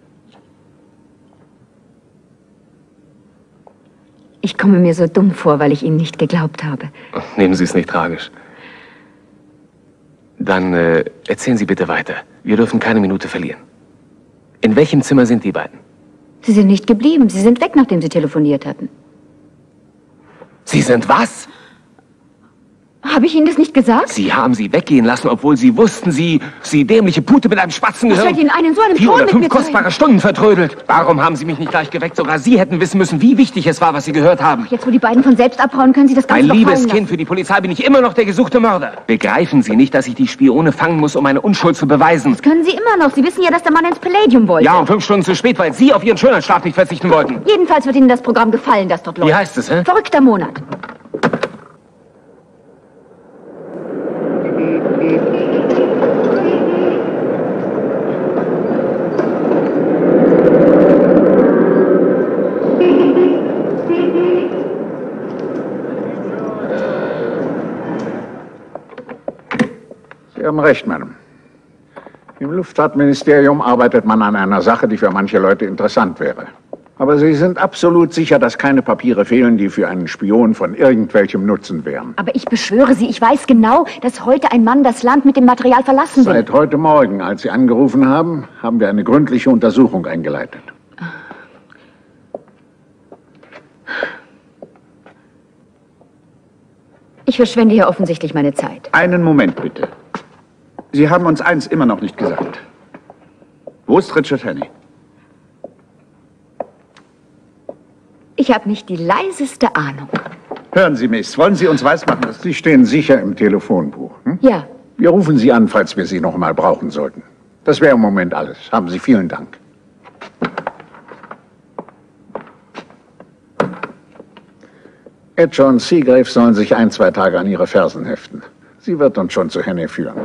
Ich komme mir so dumm vor, weil ich Ihnen nicht geglaubt habe. Nehmen Sie es nicht tragisch. Dann erzählen Sie bitte weiter. Wir dürfen keine Minute verlieren. In welchem Zimmer sind die beiden? Sie sind nicht geblieben. Sie sind weg, nachdem Sie telefoniert hatten. Sie sind was? Habe ich Ihnen das nicht gesagt? Sie haben sie weggehen lassen, obwohl Sie wussten, Sie dämliche Pute mit einem Spatzengehirn. Ich werde Ihnen einen so einem 4 Ton oder mit 5 mir kostbare Stunden vertrödelt. Warum haben Sie mich nicht gleich geweckt? Sogar Sie hätten wissen müssen, wie wichtig es war, was Sie gehört haben. Jetzt, wo die beiden von selbst abhauen, können Sie das Ganze Mein doch liebes fallen Kind, lassen. für die Polizei bin ich immer noch der gesuchte Mörder. Begreifen Sie nicht, dass ich die Spione fangen muss, um meine Unschuld zu beweisen? Das können Sie immer noch. Sie wissen ja, dass der Mann ins Palladium wollte. Ja, um 5 Stunden zu spät, weil Sie auf Ihren Schönheitsschlaf nicht verzichten wollten. Jedenfalls wird Ihnen das Programm gefallen, das dort läuft. Wie heißt es, hä? Verrückter Monat. Sie haben recht, Madame. Im Luftfahrtministerium arbeitet man an einer Sache, die für manche Leute interessant wäre. Aber Sie sind absolut sicher, dass keine Papiere fehlen, die für einen Spion von irgendwelchem Nutzen wären. Aber ich beschwöre Sie, ich weiß genau, dass heute ein Mann das Land mit dem Material verlassen will. Seit heute Morgen, als Sie angerufen haben, haben wir eine gründliche Untersuchung eingeleitet. Ich verschwende hier offensichtlich meine Zeit. Einen Moment, bitte. Sie haben uns eins immer noch nicht gesagt. Wo ist Richard Hannay? Ich habe nicht die leiseste Ahnung. Hören Sie, Miss, wollen Sie uns weismachen, dass Sie stehen sicher im Telefonbuch. Hm? Ja. Wir rufen Sie an, falls wir Sie noch mal brauchen sollten. Das wäre im Moment alles. Haben Sie vielen Dank. Edger und Seagrave sollen sich 1-2 Tage an ihre Fersen heften. Sie wird uns schon zu Hannay führen.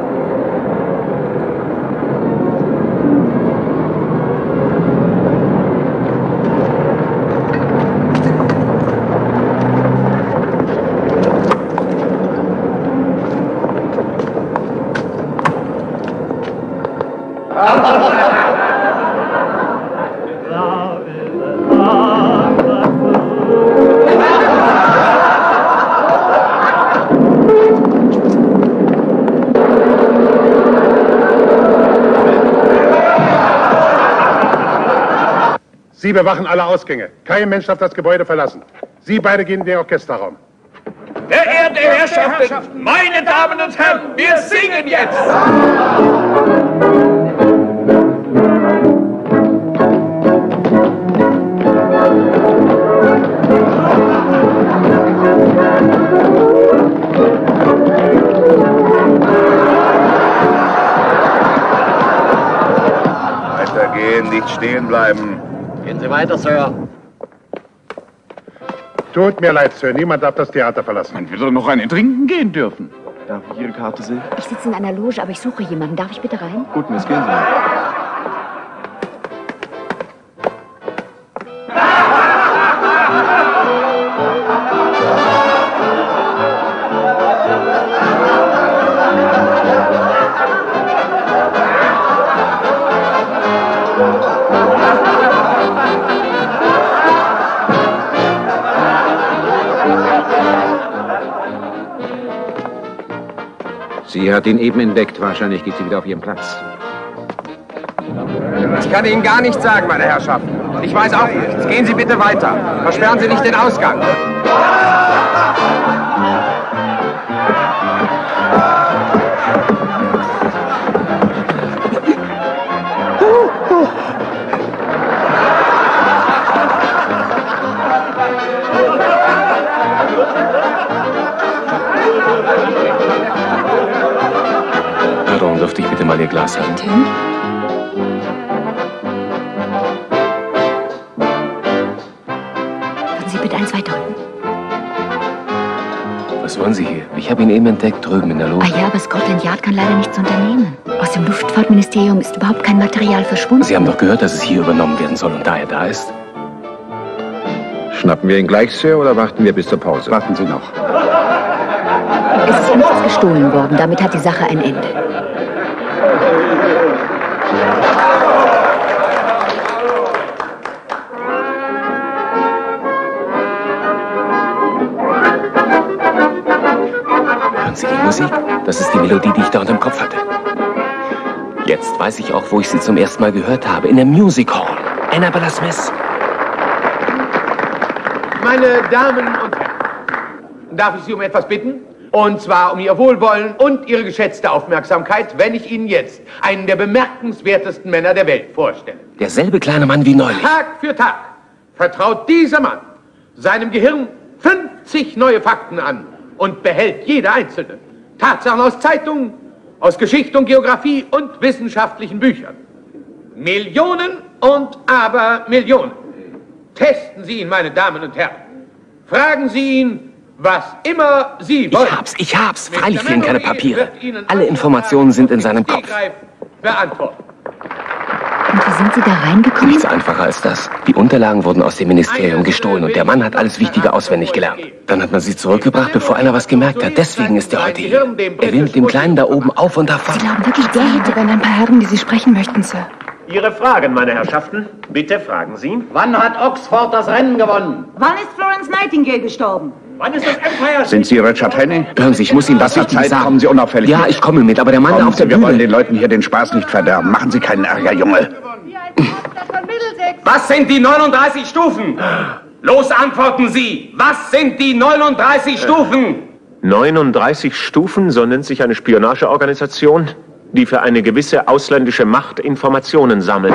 Sie bewachen alle Ausgänge. Kein Mensch darf das Gebäude verlassen. Sie beide gehen in den Orchesterraum. Verehrte Herrschaften, meine Damen und Herren, wir singen jetzt! Weitergehen, nicht stehen bleiben. Gehen Sie weiter, Sir. Tut mir leid, Sir. Niemand darf das Theater verlassen. Man wird doch noch einen trinken gehen dürfen. Darf ich Ihre Karte sehen? Ich sitze in einer Loge, aber ich suche jemanden. Darf ich bitte rein? Gut, Miss, gehen Sie. Sie hat ihn eben entdeckt. Wahrscheinlich geht sie wieder auf ihren Platz. Ich kann Ihnen gar nichts sagen, meine Herrschaften. Und ich weiß auch nichts. Gehen Sie bitte weiter. Versperren Sie nicht den Ausgang. Pardon, dürfte ich bitte mal Ihr Glas haben? Bitte? Würden Sie bitte eins weiterrücken? Was wollen Sie hier? Ich habe ihn eben entdeckt, drüben in der Loge. Ah ja, aber Scotland Yard kann leider nichts unternehmen. Aus dem Luftfahrtministerium ist überhaupt kein Material verschwunden. Sie haben doch gehört, dass es hier übernommen werden soll und da er da ist? Schnappen wir ihn gleich, Sir, oder warten wir bis zur Pause? Warten Sie noch. Es ist ja nichts gestohlen worden. Damit hat die Sache ein Ende. Hören Sie die Musik? Das ist die Melodie, die ich da unterm Kopf hatte. Jetzt weiß ich auch, wo ich sie zum ersten Mal gehört habe. In der Music Hall. Annabella Smith. Meine Damen und Herren, darf ich Sie um etwas bitten? Und zwar um Ihr Wohlwollen und Ihre geschätzte Aufmerksamkeit, wenn ich Ihnen jetzt einen der bemerkenswertesten Männer der Welt vorstelle. Derselbe kleine Mann wie neulich. Tag für Tag vertraut dieser Mann seinem Gehirn 50 neue Fakten an und behält jede einzelne. Tatsachen aus Zeitungen, aus Geschichte und Geografie und wissenschaftlichen Büchern. Millionen und Abermillionen. Testen Sie ihn, meine Damen und Herren. Fragen Sie ihn, was immer Sie wollen. Ich hab's. Freilich fehlen keine Papiere. Alle Informationen sind in seinem Kopf. Beantworten. Und wie sind Sie da reingekommen? Nichts einfacher als das. Die Unterlagen wurden aus dem Ministerium gestohlen und der Mann hat alles Wichtige auswendig gelernt. Dann hat man sie zurückgebracht, bevor einer was gemerkt hat. Deswegen ist er heute hier. Er will mit dem Kleinen da oben auf und davon. Sie glauben wirklich, der hätte dann ein paar Herren, die Sie sprechen möchten, Sir? Ihre Fragen, meine Herrschaften. Bitte fragen Sie. Wann hat Oxford das Rennen gewonnen? Wann ist Florence Nightingale gestorben? Wann ist das Empire? Sind Sie Richard Henney? Hören Sie, ich muss Ihnen was Wichtiges sagen. Kommen Sie unauffällig Ja, mit. ich komme mit, aber der Mann Kommen auf der Sie, wir Bühne... wollen den Leuten hier den Spaß nicht verderben. Machen Sie keinen Ärger, Junge. Was sind die 39 Stufen? Los, antworten Sie! Was sind die 39 Stufen? 39 Stufen, so nennt sich eine Spionageorganisation, die für eine gewisse ausländische Macht Informationen sammelt.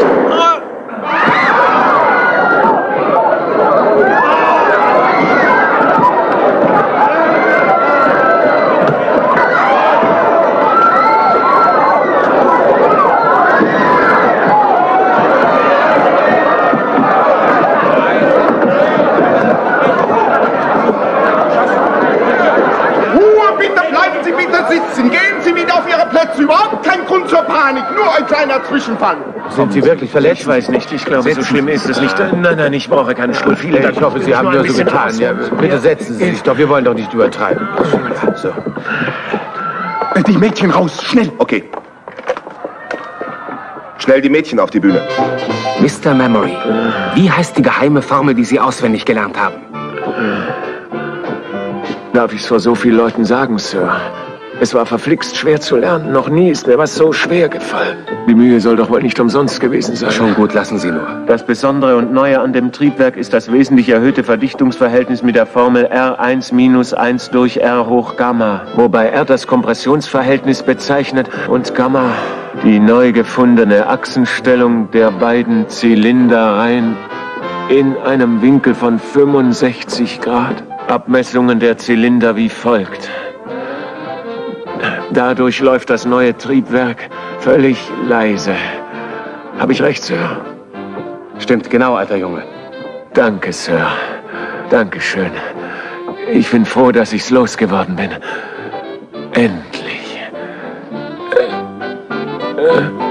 Nur ein kleiner Zwischenfall. Sind Sie wirklich verletzt? Ich weiß nicht. Ich glaube, so schlimm ist es nicht. Nein, ich brauche keinen Stuhl. Vielen Dank. Ich hoffe, Sie haben nur so getan. Ja, bitte setzen Sie sich doch. Wir wollen doch nicht übertreiben. So. Die Mädchen raus, schnell. Okay. Schnell die Mädchen auf die Bühne. Mr. Memory, wie heißt die geheime Formel, die Sie auswendig gelernt haben? Darf ich es vor so vielen Leuten sagen, Sir? Es war verflixt schwer zu lernen. Noch nie ist mir was so schwer gefallen. Die Mühe soll doch wohl nicht umsonst gewesen sein. Schon gut, lassen Sie nur. Das Besondere und Neue an dem Triebwerk ist das wesentlich erhöhte Verdichtungsverhältnis mit der Formel R1 minus 1 durch R hoch Gamma, wobei R das Kompressionsverhältnis bezeichnet und Gamma die neu gefundene Achsenstellung der beiden Zylinderreihen in einem Winkel von 65 Grad. Abmessungen der Zylinder wie folgt. Dadurch läuft das neue Triebwerk völlig leise. Habe ich recht, Sir? Stimmt, genau, alter Junge. Danke, Sir. Dankeschön. Ich bin froh, dass ich's losgeworden bin. Endlich.